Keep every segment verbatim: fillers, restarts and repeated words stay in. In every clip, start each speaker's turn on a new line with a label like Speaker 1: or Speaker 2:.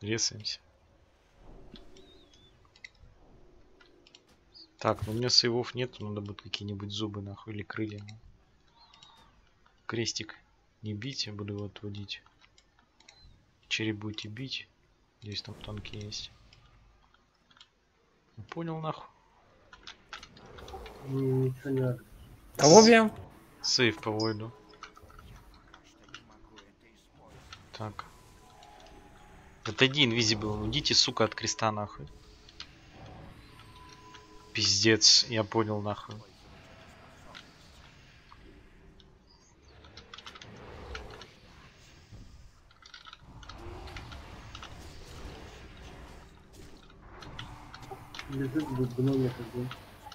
Speaker 1: Ресаемся. Так, ну у меня сейвов нет, надо будет какие-нибудь зубы нахуй или крылья. Крестик не бить, я буду его отводить. Череп будете бить. Здесь там танки есть. Понял нахуй.
Speaker 2: Ничего не надо.
Speaker 3: Кого бьем?
Speaker 1: Сейв по войду. Так. Отойди, инвизибл. Уйдите, сука, от креста нахуй. Пиздец, я понял нахуй.
Speaker 2: Лежит, будет гномик один.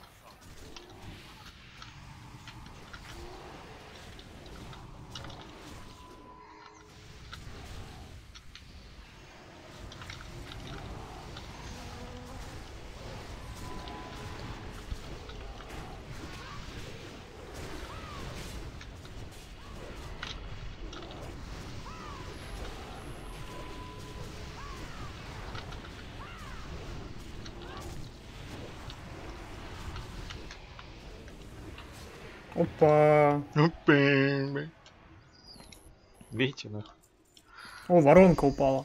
Speaker 3: Опа.
Speaker 1: Бейте нахуй.
Speaker 3: О, воронка упала.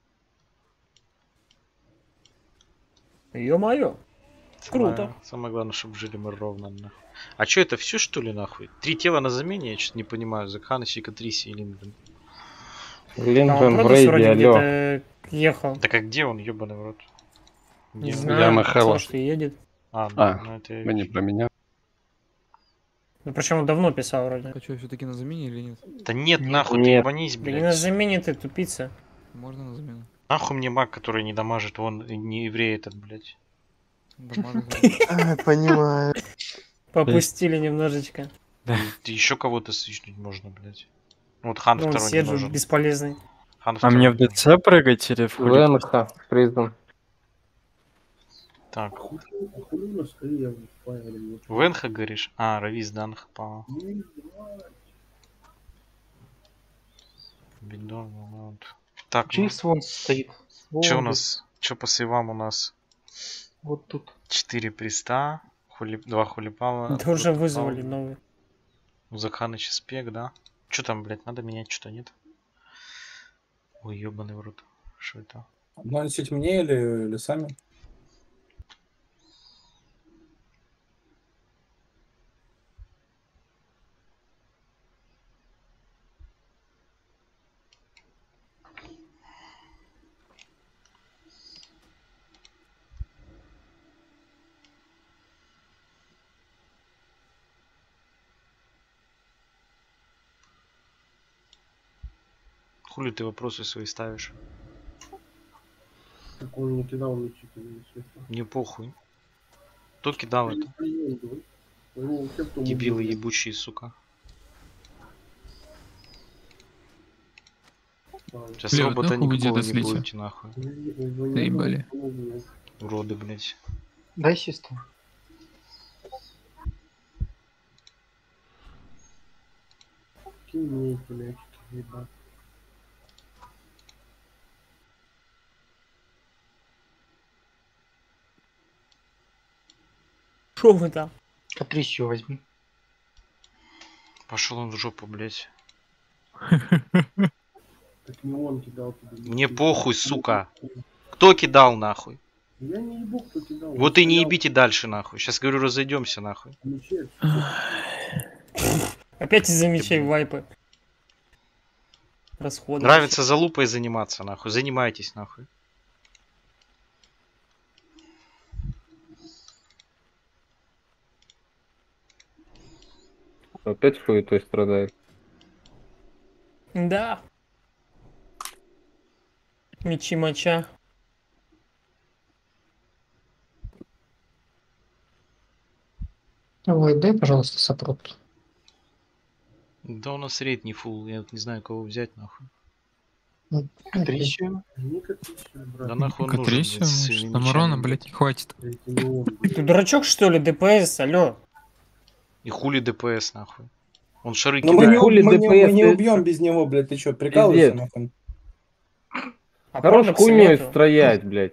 Speaker 3: Ё-моё. Круто.
Speaker 1: Самое, самое главное, чтобы жили мы ровно нахуй. А чё, это все что ли нахуй? Три тела на замене? Я что-то не понимаю. Закханыч, Катриси и Линдон.
Speaker 4: Линдон в рейде, алло.
Speaker 3: Ехал.
Speaker 1: Так а где он, ёбаный в рот? Где
Speaker 3: Не
Speaker 1: он?
Speaker 3: знаю,
Speaker 4: Я Михайло.
Speaker 3: что едет.
Speaker 1: А, ну,
Speaker 4: А,
Speaker 1: ну это я
Speaker 4: вы не
Speaker 1: вижу.
Speaker 4: про меня.
Speaker 3: Ну причем он давно писал вроде.
Speaker 5: А что, все-таки на замене или нет?
Speaker 1: Да нет,
Speaker 3: Нет.
Speaker 1: нахуй, ты
Speaker 4: Нет.
Speaker 1: ебанись,
Speaker 3: Да не на
Speaker 1: блядь.
Speaker 3: замене ты, тупица.
Speaker 5: Можно на замену.
Speaker 1: Нахуй мне маг, который не дамажит, он не еврей этот, блядь.
Speaker 5: Дамажит.
Speaker 6: А, понимаю.
Speaker 3: Попустили немножечко.
Speaker 1: Ты еще кого-то свичнуть можно, блядь. Вот хан
Speaker 3: Ну, он
Speaker 1: второй не
Speaker 3: Седжу
Speaker 1: нужен.
Speaker 3: бесполезный.
Speaker 1: Хан
Speaker 7: А
Speaker 1: второй
Speaker 7: мне
Speaker 1: не
Speaker 7: в
Speaker 1: нужен.
Speaker 7: ДЦ прыгать или в хули?
Speaker 4: ВНХ, признан.
Speaker 1: Так,
Speaker 2: А хули а хули у нас крылья в файле?
Speaker 1: Венха говоришь? А, Равис Данх по
Speaker 2: Не знаю.
Speaker 1: бидон. Вот. Так, ну,
Speaker 6: Чиз вон стоит.
Speaker 1: что у
Speaker 6: Вон
Speaker 1: нас? Что по сейвам у нас?
Speaker 6: вот тут.
Speaker 1: Четыре приста, хули... два хулипала.
Speaker 3: Да уже
Speaker 1: протопал.
Speaker 3: вызвали новый.
Speaker 1: У Закханыча спек, да? Что там, блядь, надо менять, что нет? Ой, ебаный в рот. Что это?
Speaker 8: Наносить мне или, или сами?
Speaker 1: Хули ты вопросы свои ставишь?
Speaker 2: Так он не кидал мячи, когда сверху.
Speaker 1: Мне похуй. Кто кидал это? Дебилы ебучие, сука. Сейчас
Speaker 9: Бля,
Speaker 1: робота
Speaker 9: нахуй вы
Speaker 1: никакого
Speaker 9: деда
Speaker 1: не
Speaker 9: слите?
Speaker 1: будете, нахуй.
Speaker 9: Заебали.
Speaker 1: Уроды, блядь.
Speaker 6: Дай систему.
Speaker 2: Кинь мне эти мячики, ебать.
Speaker 3: Шо вы там?
Speaker 6: Катрисию возьми.
Speaker 1: Пошел он в жопу, блядь.
Speaker 2: Так не он кидал тебе.
Speaker 1: Мне похуй, сука. Кто кидал, нахуй?
Speaker 2: Я не ебу, кто кидал.
Speaker 1: Вот и не ебите дальше, нахуй. Сейчас, говорю, разойдемся, нахуй.
Speaker 2: Мячи,
Speaker 3: Опять из-за мечей вайпы. Расходы.
Speaker 1: Нравится за лупой заниматься, нахуй. Занимайтесь, нахуй.
Speaker 4: Опять хуетой страдает.
Speaker 3: Да. Мечи моча.
Speaker 6: Ой, дай, пожалуйста, сопрот.
Speaker 1: Да у нас рейд не фул. Я вот не знаю, кого взять, нахуй.
Speaker 6: Катрисию.
Speaker 2: не Катрисию, брат.
Speaker 1: Да нахуй он нужен,
Speaker 9: Катрисию,
Speaker 1: блядь, с
Speaker 9: может,
Speaker 1: своими
Speaker 9: там урона,
Speaker 1: мечами,
Speaker 9: блядь, не хватит.
Speaker 2: Это не он,
Speaker 3: Ты дурачок, что ли, ДПС, алло?
Speaker 1: И хули ДПС, нахуй. Он шары
Speaker 8: Ну мы
Speaker 1: кидает.
Speaker 8: не,
Speaker 4: хули
Speaker 8: мы, не, мы
Speaker 4: ДПС,
Speaker 8: не
Speaker 4: это-
Speaker 8: убьем без него, блядь, ты что, прикалываешься,
Speaker 4: Пиздец.
Speaker 8: нахуй?
Speaker 3: А
Speaker 4: Хорош
Speaker 3: Продакса
Speaker 4: хуйней
Speaker 3: нету.
Speaker 4: строять, блядь.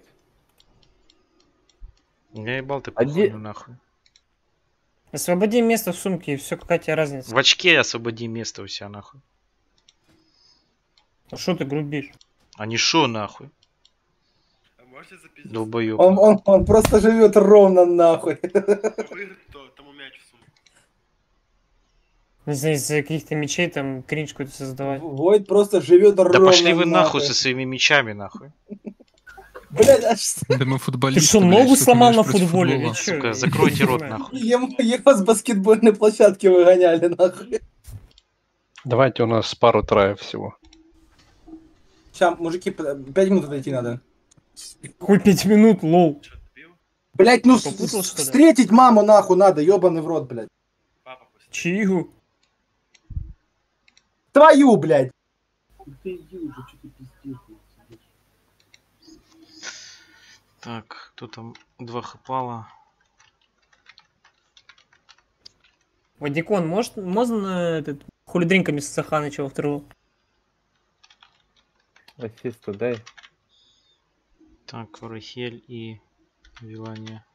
Speaker 1: Я ебал ты
Speaker 4: А где-
Speaker 1: похуй нахуй.
Speaker 3: Освободи место в сумке, и все, какая тебе разница?
Speaker 1: В очке освободи место у себя нахуй.
Speaker 3: А что ты грубишь?
Speaker 1: А не шо нахуй.
Speaker 7: А можете запиздить?
Speaker 1: Долбоёб.
Speaker 8: Он, он, он просто живет ровно нахуй.
Speaker 7: Выиграть, то тому мяч в сумку.
Speaker 3: Не знаю, из-за каких-то мечей там кринж какой-то создавать.
Speaker 8: Войд просто живет ровно
Speaker 1: Да пошли вы
Speaker 8: нахуй.
Speaker 1: нахуй со своими мечами нахуй.
Speaker 8: Блядь, аж
Speaker 5: Да мы
Speaker 3: Ты
Speaker 5: футболисты,
Speaker 3: что,
Speaker 5: блядь,
Speaker 3: ногу
Speaker 5: что ты
Speaker 3: сломал
Speaker 5: имеешь
Speaker 3: на
Speaker 5: против
Speaker 3: футболе или
Speaker 5: футбола?
Speaker 3: чё?
Speaker 1: Сука,
Speaker 3: Я
Speaker 1: закройте
Speaker 3: не
Speaker 1: рот
Speaker 3: знаю.
Speaker 1: нахуй.
Speaker 8: ему, его с баскетбольной площадки выгоняли нахуй.
Speaker 9: Давайте, у нас пару траев всего.
Speaker 8: Сейчас, мужики, пять минут отойти надо.
Speaker 3: Хуй пять минут, лол.
Speaker 7: Что, ты пил?
Speaker 8: Блять, ну с-
Speaker 3: Попутал,
Speaker 8: с-
Speaker 3: что ли?
Speaker 8: встретить маму нахуй надо, ебаный в рот, блядь.
Speaker 7: Папа пусть.
Speaker 3: Чигу.
Speaker 8: Твою, блядь.
Speaker 2: Ты иди уже, что ты пиздишь, блядь.
Speaker 1: Так, кто там? Два хапала.
Speaker 3: Вадикон, может, можно этот хулидринками с Саханыча во вторую?
Speaker 4: Ассисту дай.
Speaker 1: Так, Рахель и Вилания.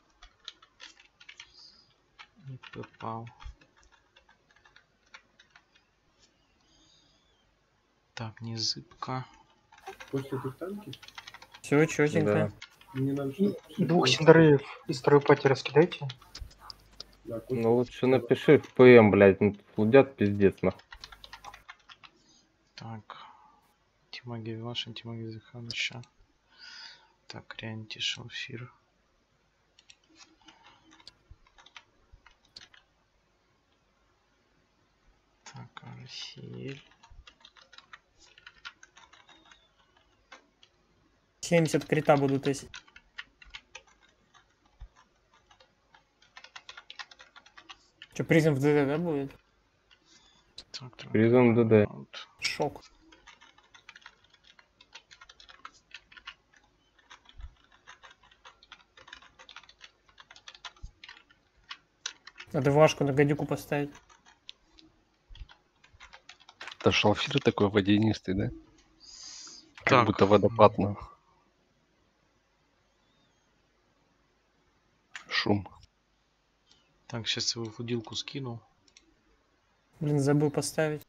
Speaker 1: Не попал. Так, не зыбка.
Speaker 2: После этих танки
Speaker 3: Все, четенько.
Speaker 2: мне надо что
Speaker 6: Двух синдареев из второй пати раскидайте.
Speaker 2: Да, куча.
Speaker 4: Ну лучше напиши в ПМ, блядь. Ну, Лудят пиздец, нахуй.
Speaker 1: Так. Тимаги Вилашин, Тимаги Заханыча. Так, Реанти Шалфир. Так, Рахель.
Speaker 3: семьдесят крита буду тестить. Че, призм в ДД, да, будет?
Speaker 1: Так, так,
Speaker 4: Призм ДД.
Speaker 1: вот.
Speaker 3: Шок. Надо вашку на гадюку поставить.
Speaker 9: Это шалфир такой водянистый, да? Как
Speaker 1: Так.
Speaker 9: будто водопад, ну. Шум.
Speaker 1: Так, сейчас его в удилку скину.
Speaker 3: Блин, забыл поставить.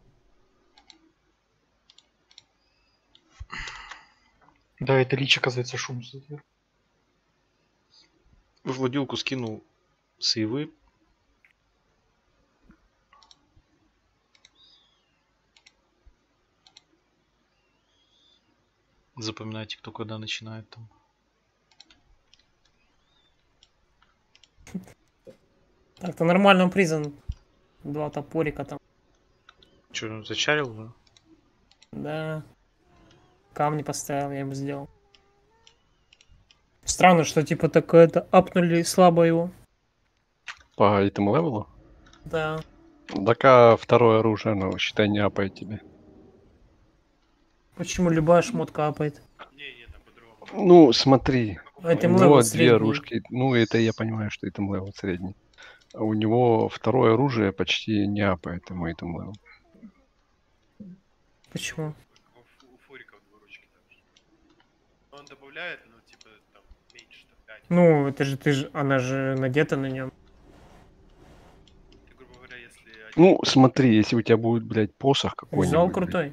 Speaker 6: Да, это Лич, оказывается, шум создает.
Speaker 1: В удилку скинул сейвы. Запоминайте, кто когда начинает там.
Speaker 3: Так-то нормально признан. Два топорика там.
Speaker 1: Че, он зачарил уже?
Speaker 3: Да. Камни поставил, я ему сделал. Странно, что типа такое-то апнули слабо его.
Speaker 9: По этому левелу?
Speaker 3: Да.
Speaker 9: Так а второе оружие, ну, считай, не апает тебе.
Speaker 3: Почему любая шмотка апает?
Speaker 7: Не, не, там по-другому.
Speaker 9: Ну, смотри.
Speaker 3: Этим
Speaker 9: у
Speaker 3: левел
Speaker 9: него
Speaker 3: средний.
Speaker 9: две оружки. Ну, это я понимаю, что это левел средний. А у него второе оружие почти не апает ему этому левел.
Speaker 3: Почему?
Speaker 7: У, фу- у фуриков двуручки там же. Он добавляет, ну, типа, там, меньше, там, пять.
Speaker 3: Ну, это же ты же, она же надета на нем.
Speaker 7: Ты, грубо говоря, если... один-
Speaker 9: Ну, смотри, если у тебя будет, блядь, посох
Speaker 3: Визуал
Speaker 9: какой-нибудь, блядь,
Speaker 3: крутой.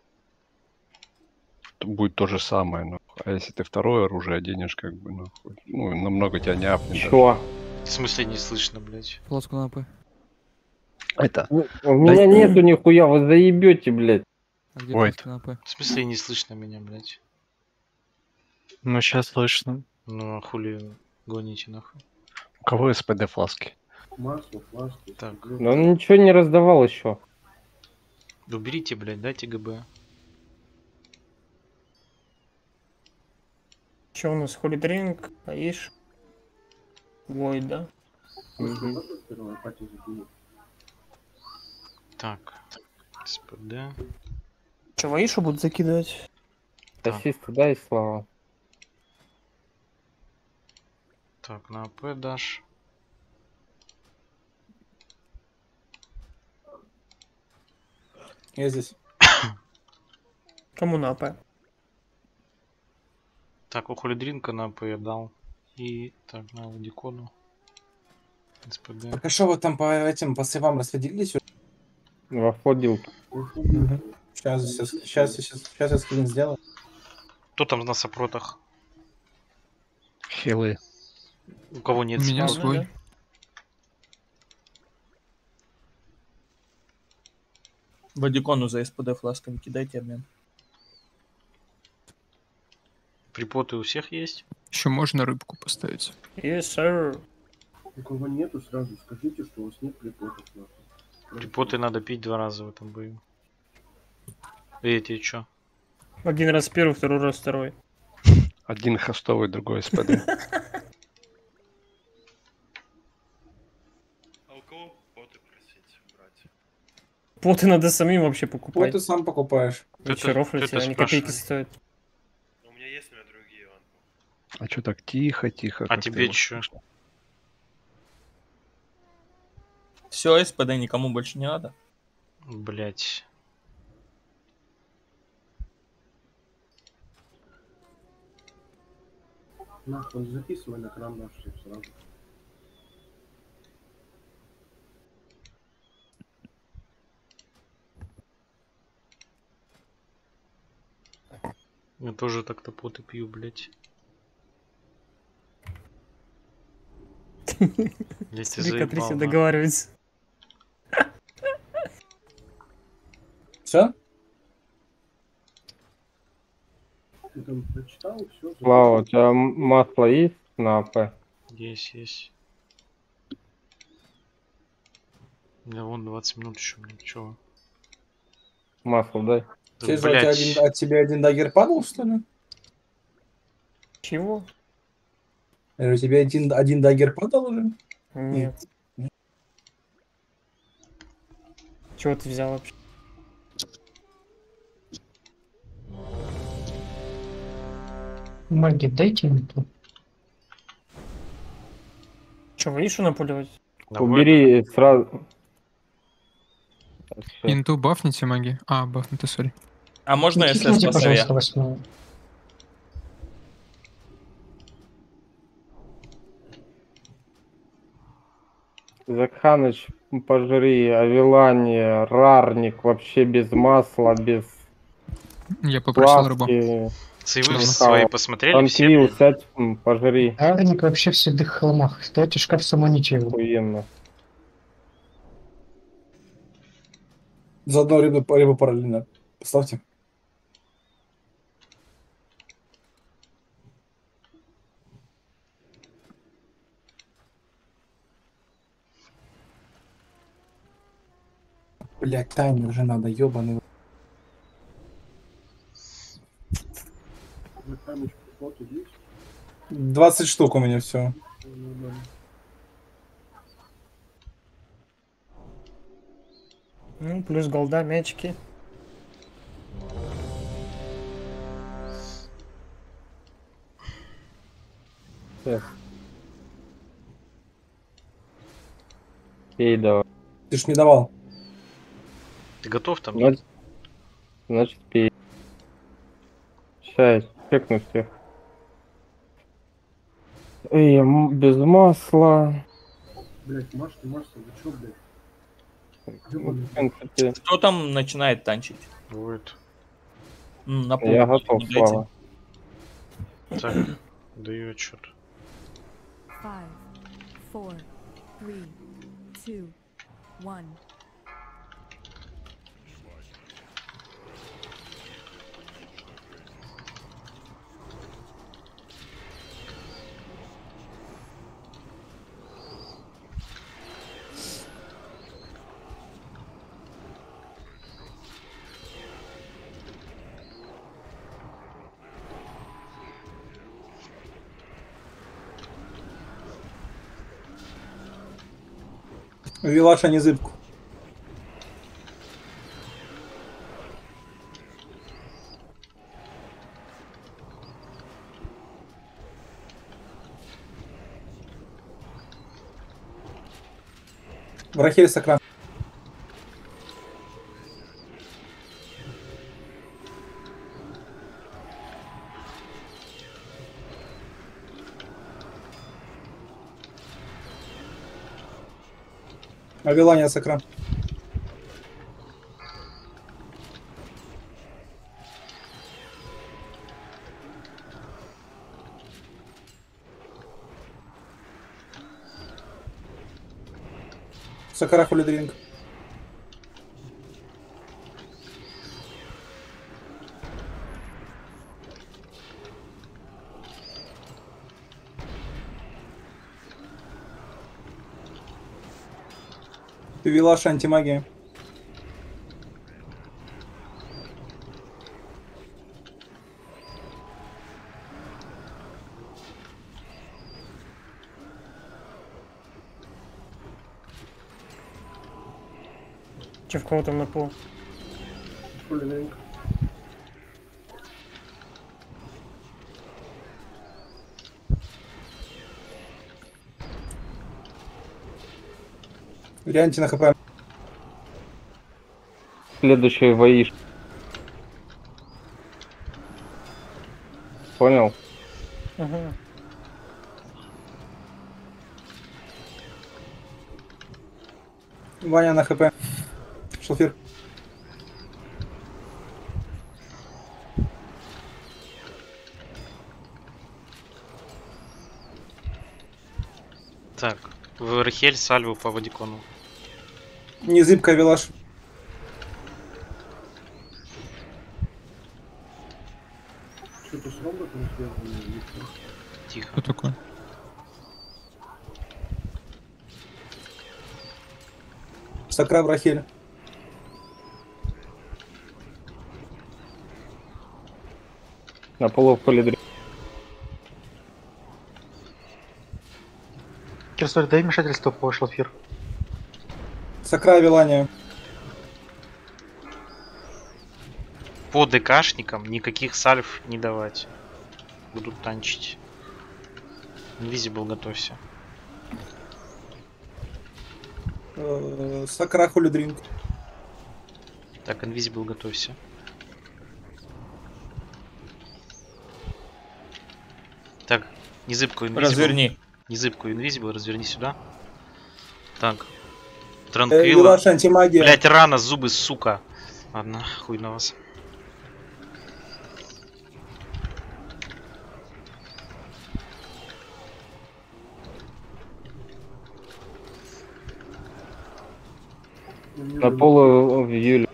Speaker 9: то будет то же самое, ну. А если ты второе оружие оденешь, как бы, ну, хоть- ну намного тебя не апнет. даже.
Speaker 4: Чё?
Speaker 1: В смысле не слышно, блядь?
Speaker 5: Плоску на АП.
Speaker 9: Это.
Speaker 4: Ну, У меня нету нихуя, вы заебете, блядь.
Speaker 5: А где
Speaker 9: Ой,
Speaker 5: плоска на АП?
Speaker 1: В смысле не слышно меня, блядь?
Speaker 10: Ну, сейчас слышно.
Speaker 1: Ну а хули гоните нахуй?
Speaker 9: У кого СПД фласки?
Speaker 2: Масло, флажки.
Speaker 1: Так.
Speaker 2: стекло.
Speaker 4: Но он ничего не раздавал еще.
Speaker 1: Уберите, блядь, дайте ГБ.
Speaker 3: Че у нас? Холидринг, Аиш. Войд, да?
Speaker 2: После можно первой пати закинуть?
Speaker 1: Так. СПД.
Speaker 3: Че, в Аишу будут закидывать?
Speaker 1: Так.
Speaker 4: Ассисту дай, Слава.
Speaker 1: Так, на АП дашь.
Speaker 8: Я здесь.
Speaker 3: Кому на АП?
Speaker 1: Так, у Холидринка на поедал. И так, на Дикону. СПД.
Speaker 8: Так а что вы там по этим, по сейвам распределились?
Speaker 4: Во входил.
Speaker 8: Сейчас, сейчас, сейчас, сейчас, сейчас я скрин сделаю.
Speaker 1: Кто там на сопротах?
Speaker 9: Хилы.
Speaker 1: У кого нет
Speaker 10: У меня
Speaker 1: спрота?
Speaker 10: свой.
Speaker 11: Бодикону за СПД фласками кидайте обмен.
Speaker 1: Припоты у всех есть?
Speaker 10: Еще можно рыбку поставить.
Speaker 3: Yes, sir.
Speaker 2: У кого нету, сразу скажите, что у вас нет припотов. нахуй.
Speaker 1: Припоты надо пить два раза в этом бою. И эти чё?
Speaker 3: Один раз первый, второй раз второй.
Speaker 9: Один хостовый, другой СПД.
Speaker 7: А у кого поты просить брать?
Speaker 3: Поты надо самим вообще
Speaker 8: Вот
Speaker 3: покупать.
Speaker 8: ты сам покупаешь.
Speaker 3: Вы
Speaker 1: Ты
Speaker 3: чё,
Speaker 1: это-
Speaker 3: рофлите?
Speaker 1: ты это
Speaker 3: Они копейки
Speaker 1: спрашивай.
Speaker 3: стоят.
Speaker 7: У меня есть, у меня другие, Иван.
Speaker 9: А чё так тихо, тихо?
Speaker 1: А
Speaker 9: как
Speaker 1: тебе
Speaker 9: ты
Speaker 1: чё?
Speaker 11: Все, СПД никому больше не надо.
Speaker 1: Блять.
Speaker 2: Нахуй, записывай на кран наш всё сразу.
Speaker 1: Я тоже так-то поты пью, блять. Блять, ты
Speaker 3: Смотри, Катрисия
Speaker 1: заебал, а.
Speaker 3: договаривается.
Speaker 8: Все?
Speaker 2: Ты там прочитал, все.
Speaker 4: Слава, у тебя м- масло есть на АП?
Speaker 1: Есть, есть. Да вон двадцать минут еще, блин, чего?
Speaker 4: Масло дай.
Speaker 1: Да,
Speaker 8: Тебе же, от, тебя
Speaker 1: блядь.
Speaker 8: один, от тебя один дагер падал, что ли?
Speaker 3: Чего?
Speaker 8: Я говорю, тебе один, один дагер падал уже?
Speaker 3: Нет. Чего ты взял вообще?
Speaker 6: Маги, дайте инту.
Speaker 3: Че, видишь, напуливать?
Speaker 1: Да вот.
Speaker 4: Убери сразу. Всё.
Speaker 10: Инту бафните, маги. А, бафните, сори.
Speaker 11: А можно СС по сове?
Speaker 6: восьмого.
Speaker 4: Закханыч, пожри, Авилане, Рарник, вообще без масла, без
Speaker 10: Я попросил рыбу.
Speaker 4: плавки.
Speaker 1: Сейвы
Speaker 10: Ладно.
Speaker 1: свои посмотрели все?
Speaker 4: Танквил,
Speaker 1: блин?
Speaker 4: сядь, м, пожри.
Speaker 6: Арник вообще в седых холмах. Дайте шкаф самоните его.
Speaker 4: Охуенно.
Speaker 8: Заодно рыбу, рыбу параллельно. Поставьте. Блять, таймер же надо, ебаный.
Speaker 2: Заканыч, припоты есть?
Speaker 8: двадцать штук у меня все.
Speaker 2: Ну, да.
Speaker 3: Ну, плюс голда, мячики.
Speaker 4: Сейчас. Пей давай.
Speaker 8: Ты ж не давал.
Speaker 1: Ты готов там?
Speaker 4: Значит, значит пей. Сейчас, чекну всех. Эй, м- без масла.
Speaker 2: Блять, Машка, Машка, вы чё, блядь?
Speaker 4: Ну, в принципе,
Speaker 11: Кто там начинает танчить?
Speaker 1: Будет.
Speaker 11: М, На пол.
Speaker 4: я готов,
Speaker 11: Дайте.
Speaker 4: Слава.
Speaker 1: Так, даю отчет.
Speaker 12: Five, four, three, two, one.
Speaker 8: Вилаша не зыбку. Рахель Сакран. Авилания Сакра. Сакара Холидринг. Ты вела антимагия.
Speaker 3: Че в кого там на пол?
Speaker 2: Холидринг.
Speaker 8: Варианте на хп.
Speaker 4: Следующий воиш. Понял?
Speaker 3: Ага.
Speaker 8: Ваня на хп. Шалфир.
Speaker 1: Так, в Рахель сальву по Вадикону.
Speaker 8: Незыбка Вилаш.
Speaker 2: Что-то с роботом связано.
Speaker 1: Тихо.
Speaker 10: Что такое?
Speaker 8: Сакра в Рахель.
Speaker 4: На полу Холидринг.
Speaker 6: Кирсоль, дай вмешательство по Шалфир.
Speaker 8: Сакра Вилания.
Speaker 1: По ДКшникам никаких сальв не давать. Будут танчить. Invisible, готовься.
Speaker 8: Э, Сакра Холидринг.
Speaker 1: Так, Invisible, готовься. Так, незыбку Invisible.
Speaker 11: Разверни.
Speaker 1: Незыбку Invisible, разверни сюда. Так.
Speaker 8: Э,
Speaker 1: Транквилла.
Speaker 8: Вилаш антимагия.
Speaker 1: Блять, рано, зубы, сука. Ладно, хуй на вас.
Speaker 4: На полу в Юле.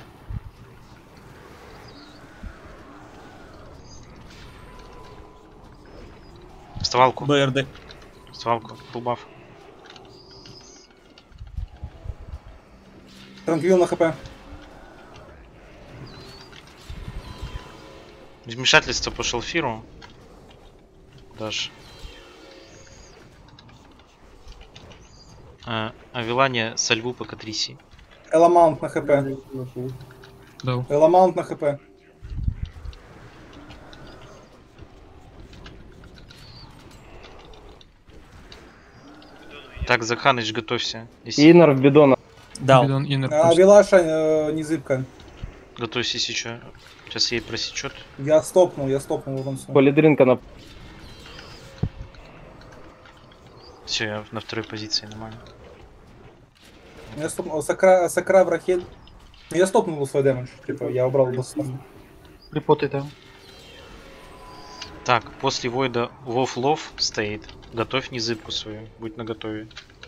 Speaker 1: Вставалку.
Speaker 11: БРД.
Speaker 1: Вставалку. Фулбаф.
Speaker 8: Транквил на хп.
Speaker 1: Вмешательство по шалфиру. Даш. А, Авилания сальву по Катриси.
Speaker 8: Эламаунт на хп.
Speaker 10: Дал.
Speaker 8: Эламаунт на хп.
Speaker 1: Так, Заханыч, готовься. Если...
Speaker 4: Иннер в бидона.
Speaker 11: Дал.
Speaker 10: Бидон иннер
Speaker 8: А,
Speaker 10: пусть.
Speaker 8: Вилаша э, незыбка.
Speaker 1: Готовься, если что. Сейчас ей просечет.
Speaker 8: Я стопнул, я стопнул вон всё.
Speaker 4: Холидринг на...
Speaker 1: Все, я на второй позиции, нормально.
Speaker 8: Я стопнул. Сакра, Сакра в Рахель. Я стопнул свой дэмэдж. Типа, я убрал босса.
Speaker 6: Припоты, да.
Speaker 1: Так, после Войда Вов Лов стоит. Готовь незыбку свою. Будь наготове.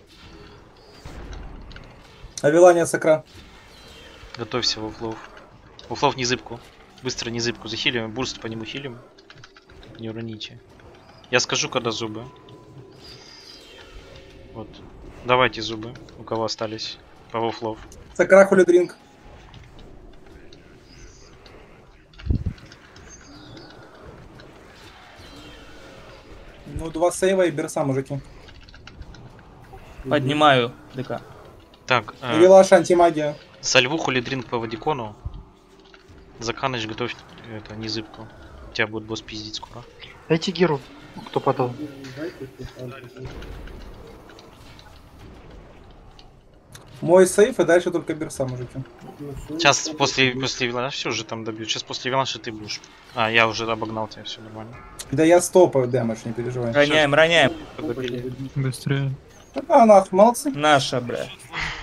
Speaker 8: Авилания Сакра.
Speaker 1: Готовься, Вов Лов. Вов Лов незыбку. Быстро незыбку захилим. Бурст по нему хилим. Не уроните. Я скажу, когда зубы. Вот. Давайте зубы. У кого остались. По Вов Лов.
Speaker 8: Сакра Холидринг. Ну, два сейва и берса, мужики.
Speaker 11: Поднимаю ДК.
Speaker 1: Так, э,
Speaker 8: Вилаш антимагия.
Speaker 1: сальву Холидринг по Вадикону. Заканыч, готовь это, незыбку. У тебя будет босс пиздить скоро.
Speaker 6: Дайте Геру, кто подал.
Speaker 8: Мой сейф и дальше только берса, мужики.
Speaker 1: Сейчас после, после Виланша все уже там добьют. Сейчас после Виланша ты будешь. А, я уже обогнал тебя, все нормально.
Speaker 8: Да я стопаю дэмэдж, не переживай.
Speaker 11: Роняем, роняем.
Speaker 1: Подобили.
Speaker 10: Быстрее.
Speaker 8: А, нахуй, молодцы.
Speaker 11: Наша, бля.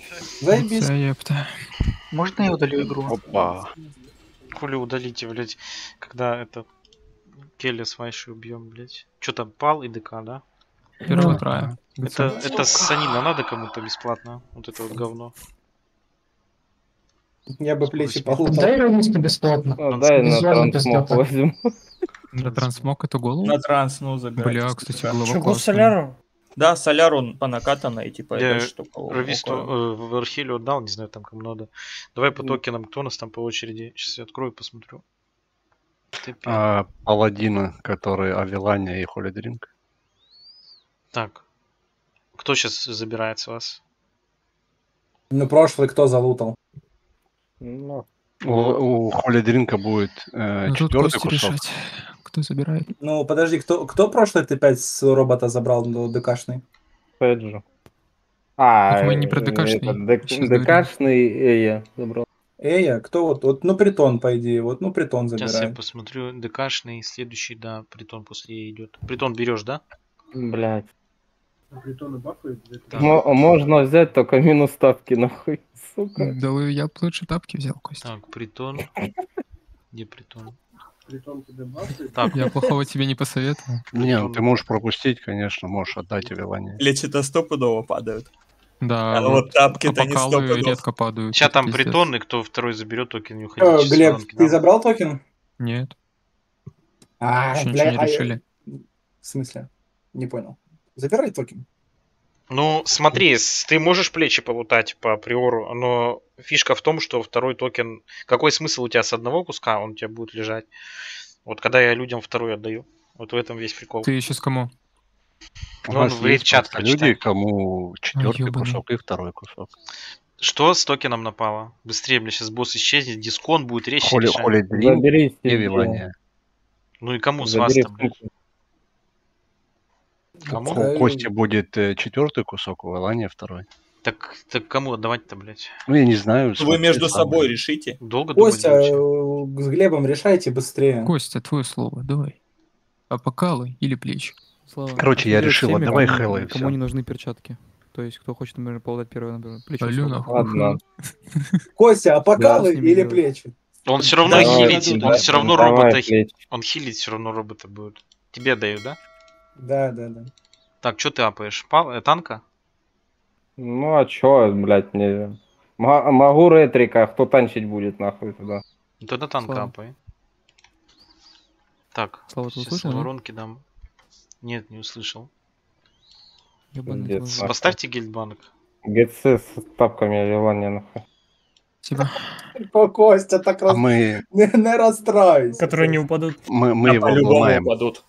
Speaker 8: Заебись.
Speaker 5: Заебто.
Speaker 10: Можно я удалю игру?
Speaker 9: Опа.
Speaker 1: Хули удалите, блядь, когда это Келли с Вайшей убьем, блядь. Что там, пал и ДК, да?
Speaker 5: Первого трая.
Speaker 1: Это, это санина надо кому-то бесплатно. Вот это вот говно.
Speaker 8: Я бы плечи полутал.
Speaker 6: Дай раниться бесплатно.
Speaker 4: Ну, дай на
Speaker 6: Визуально
Speaker 4: трансмок
Speaker 6: пиздато.
Speaker 4: возьму.
Speaker 5: На трансмок это голову?
Speaker 11: На транс, ну, забирайте.
Speaker 5: Бля, кстати,
Speaker 11: Да.
Speaker 5: голова
Speaker 3: Чего,
Speaker 5: классная.
Speaker 3: соляру?
Speaker 11: Да, соляру по накатанной, типа,
Speaker 1: Я
Speaker 11: дальше только о-
Speaker 1: Рависту
Speaker 11: около.
Speaker 1: э, в Архилию отдал, не знаю, там кому надо. Давай по токенам, кто у нас там по очереди. Сейчас я открою, посмотрю. Т пять.
Speaker 9: А, паладины, которые Авилания и Холидринг.
Speaker 1: Так. Кто сейчас забирает с вас?
Speaker 8: Ну, прошлый кто залутал?
Speaker 4: Ну,
Speaker 9: У, у Холидринга будет э,
Speaker 5: Ну, тут
Speaker 9: четвертый
Speaker 5: Кости
Speaker 9: кусок.
Speaker 5: решать, кто забирает.
Speaker 8: Ну, подожди, кто, кто прошлый Т пять с робота забрал до ДКшный?
Speaker 4: опять же. А,
Speaker 5: Так мы не про
Speaker 4: э,
Speaker 5: ДКшный
Speaker 4: это, дек-
Speaker 5: сейчас говорим.
Speaker 4: ДКшный Эя забрал.
Speaker 8: Эя, кто вот, вот, ну, Притон, по идее, вот, ну, Притон
Speaker 1: Сейчас я
Speaker 8: забирает.
Speaker 1: посмотрю. ДКшный, следующий, да, Притон после идет. Притон берешь, да?
Speaker 4: Блять.
Speaker 2: Притоны бафают?
Speaker 1: Да.
Speaker 4: Можно взять только минус ставки, нахуй, сука.
Speaker 5: Да вы- я б лучше тапки взял, Костя.
Speaker 1: Так, Притон. Где Притон?
Speaker 2: Притон тебе бафает?
Speaker 1: Так,
Speaker 5: Я плохого тебе не посоветую.
Speaker 9: Не, ну ты можешь пропустить, конечно, можешь отдать Авилане.
Speaker 11: Лечи-то стопудово падают.
Speaker 5: Да,
Speaker 11: А вот тапки-то не
Speaker 5: апокалы
Speaker 11: стопудов.
Speaker 5: редко падают.
Speaker 1: сейчас
Speaker 5: это
Speaker 1: там
Speaker 5: пиздец.
Speaker 1: Притон, и кто второй заберет токен, не
Speaker 8: Э,
Speaker 1: уходите. с
Speaker 8: Глеб,
Speaker 1: воронки,
Speaker 8: ты
Speaker 1: да.
Speaker 8: забрал токен?
Speaker 5: Нет,
Speaker 8: А,
Speaker 5: еще
Speaker 8: бля,
Speaker 5: ничего не
Speaker 8: а я-
Speaker 5: решили.
Speaker 8: В смысле? Не понял. Забирай токен.
Speaker 1: Ну, смотри, с- ты можешь плечи полутать по приору, но фишка в том, что второй токен... Какой смысл у тебя с одного куска, он у тебя будет лежать? Вот когда я людям второй отдаю. Вот в этом весь прикол.
Speaker 5: Ты сейчас кому?
Speaker 9: У
Speaker 1: Ну, он
Speaker 9: нас
Speaker 1: в
Speaker 9: есть
Speaker 1: чат
Speaker 9: просто люди,
Speaker 1: прочитай.
Speaker 9: кому четвертый
Speaker 5: ёбаный.
Speaker 9: кусок и второй кусок.
Speaker 1: Что с токеном напало? Быстрее, бля, сейчас босс исчезнет, дискон будет речь
Speaker 9: Холи,
Speaker 1: решать.
Speaker 9: Холидринг
Speaker 4: Забери
Speaker 9: и
Speaker 4: себе.
Speaker 9: Авилания.
Speaker 1: Ну и кому с
Speaker 4: Забери
Speaker 1: вас-то, блядь?
Speaker 4: сумку.
Speaker 1: Кому?
Speaker 8: Ко-
Speaker 9: У Кости будет э, четвертый кусок, у Авилания второй.
Speaker 1: Так, так кому отдавать-то, блядь?
Speaker 9: Ну, я не знаю.
Speaker 11: Вы
Speaker 9: смотри
Speaker 11: между
Speaker 9: сам.
Speaker 11: собой решите.
Speaker 1: Долго думать
Speaker 8: Костя,
Speaker 1: будете?
Speaker 8: э, с Глебом решайте быстрее.
Speaker 5: Костя, твое слово, давай. Апокалы или плечи?
Speaker 13: Слава,
Speaker 9: Короче, я
Speaker 13: определяй
Speaker 9: решил,
Speaker 13: всеми,
Speaker 9: давай
Speaker 13: кому-
Speaker 9: Хэлла и
Speaker 13: Кому
Speaker 9: всё.
Speaker 13: не нужны перчатки. То есть, кто хочет, например, поудать первое, например, плечо.
Speaker 5: Алё,
Speaker 13: условно.
Speaker 5: нахуй.
Speaker 4: Ладно.
Speaker 8: Костя, апокалы
Speaker 13: Да, с ними
Speaker 8: или
Speaker 13: делать.
Speaker 8: плечи?
Speaker 1: Он все равно
Speaker 4: Давай,
Speaker 1: хилить,
Speaker 4: да,
Speaker 1: он все равно
Speaker 4: давай,
Speaker 1: робота...
Speaker 4: плечи.
Speaker 1: Он хилить все равно робота будет. Тебе даю, да?
Speaker 8: Да, да, да.
Speaker 1: Так, что ты апаешь? Пал... э, танка?
Speaker 4: Ну а чё, блядь, не... М- могу ретрика, кто танчить будет, нахуй, туда.
Speaker 1: Ну тогда танка
Speaker 13: Слава.
Speaker 1: апай. Так,
Speaker 13: Слава, ты
Speaker 1: сейчас
Speaker 13: услышал, нет?
Speaker 1: воронки дам. Нет, не услышал.
Speaker 13: Ёбаный
Speaker 4: Пиздец,
Speaker 13: твой.
Speaker 4: нахуй.
Speaker 1: Поставьте гильдбанк.
Speaker 4: ГЦ с тапками Авилания, нахуй.
Speaker 5: Спасибо.
Speaker 8: О, Костя, так
Speaker 9: А
Speaker 8: раз...
Speaker 9: мы,
Speaker 8: не, не расстраивайся.
Speaker 3: Которые не упадут.
Speaker 9: мы, мы
Speaker 11: А
Speaker 9: его
Speaker 11: по-любому
Speaker 9: обломаем.
Speaker 11: упадут.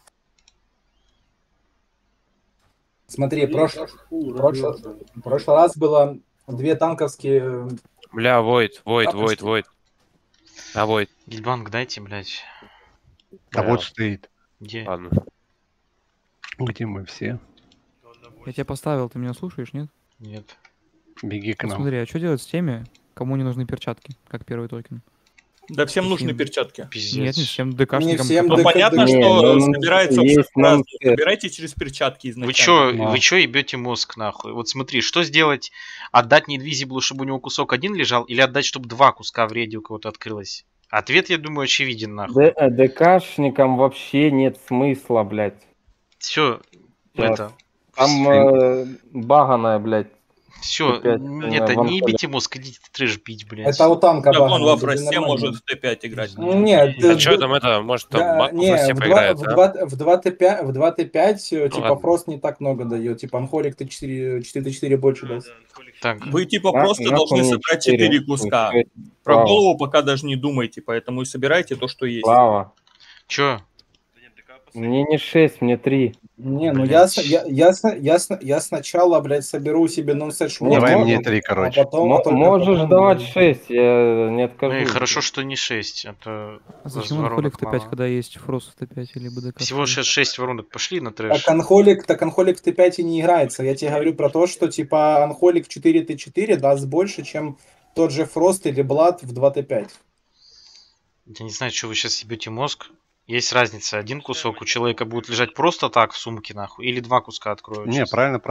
Speaker 8: Смотри, прошлый, прошлый, прошлый раз было две танковские...
Speaker 14: Бля, Войд, Войд,
Speaker 8: Тапочки.
Speaker 14: Войд, Войд. А, Войд.
Speaker 1: Гильдбанк дайте, блядь.
Speaker 9: А вот стоит.
Speaker 1: Где?
Speaker 14: Ладно.
Speaker 9: Где мы все?
Speaker 13: Я тебя поставил, ты меня слушаешь, нет?
Speaker 1: Нет.
Speaker 9: Беги к
Speaker 13: Ну,
Speaker 9: нам.
Speaker 13: смотри, а что делать с теми, кому не нужны перчатки, как первый токен?
Speaker 11: Да всем
Speaker 13: Каким?
Speaker 11: нужны перчатки.
Speaker 1: Пиздец.
Speaker 13: Нет, не всем ДКшникам.
Speaker 8: Не всем
Speaker 11: Ну
Speaker 8: ДК
Speaker 11: понятно,
Speaker 8: Не,
Speaker 11: что
Speaker 4: ну,
Speaker 11: собирается
Speaker 4: есть
Speaker 11: все
Speaker 4: нам
Speaker 11: разные.
Speaker 4: все.
Speaker 11: Собирайте через перчатки
Speaker 1: Вы
Speaker 11: изначально.
Speaker 1: чё,
Speaker 4: Да.
Speaker 1: вы чё ебете мозг нахуй? Вот смотри, что сделать? Отдать Недвизиблу, чтобы у него кусок один лежал, или отдать, чтобы два куска в рейде у кого-то открылось? Ответ, я думаю, очевиден нахуй.
Speaker 4: Д- э, ДКшникам вообще нет смысла, блядь.
Speaker 1: Все,
Speaker 4: Сейчас.
Speaker 1: это,
Speaker 4: Там э, баганая, блядь.
Speaker 1: все,
Speaker 4: опять,
Speaker 1: это,
Speaker 4: э, ван
Speaker 1: не ебите мозг, идите трэш бить, блядь.
Speaker 8: Это у танка
Speaker 11: Да, он
Speaker 8: багано,
Speaker 11: во
Speaker 8: это
Speaker 11: Фросте
Speaker 8: нормально.
Speaker 11: может в Т пять играть.
Speaker 8: Нет,
Speaker 14: А
Speaker 8: ты-
Speaker 14: чё там это, может там
Speaker 8: Да,
Speaker 14: Мак
Speaker 8: не,
Speaker 14: все
Speaker 8: в два-
Speaker 14: поиграет,
Speaker 8: в
Speaker 14: а?
Speaker 8: два- в два Т пять, в два Т пять, э, типа
Speaker 14: ладно.
Speaker 8: Фрост не так много дает. Типа Анхолик Т четыре, четыре Т четыре больше даст.
Speaker 1: Так,
Speaker 11: Вы типа
Speaker 4: На-
Speaker 11: просто
Speaker 4: нахуй
Speaker 11: должны
Speaker 4: мне
Speaker 11: собрать
Speaker 4: четыре.
Speaker 11: четыре куска.
Speaker 4: Слава.
Speaker 11: Про голову пока даже не думайте, поэтому и собирайте то, что есть.
Speaker 4: Слава.
Speaker 1: чё?
Speaker 4: Мне не шесть, мне три.
Speaker 8: Не, ну
Speaker 1: Блядь.
Speaker 8: я, с- я, я, с- я, с- я сначала, блядь, соберу себе нонсет шмот.
Speaker 9: Давай
Speaker 8: а
Speaker 9: мне
Speaker 8: потом-
Speaker 9: три,
Speaker 8: а
Speaker 9: короче.
Speaker 8: потом-
Speaker 4: Мо-
Speaker 8: а только
Speaker 4: можешь
Speaker 8: потом,
Speaker 4: давать
Speaker 8: блядь.
Speaker 4: шесть, я не откажусь.
Speaker 1: Ну и хорошо, что не шесть, это
Speaker 13: А зачем он
Speaker 1: воронок
Speaker 13: холик в Т пять,
Speaker 1: мало.
Speaker 13: когда есть фрост в Т пять или БДК?
Speaker 1: Всего сейчас шесть воронок пошли на трэш.
Speaker 8: Так Анхолик, так Анхолик в Т пять и не играется. Я тебе говорю про то, что типа Анхолик в четыре Т четыре даст больше, чем тот же Фрост или Блад в два Т пять.
Speaker 1: Я не знаю, что вы сейчас ебете мозг. Есть разница. Один кусок у человека будет лежать просто так в сумке, нахуй, или два куска откроют.
Speaker 9: Не,
Speaker 1: сейчас.
Speaker 9: правильно, правильно.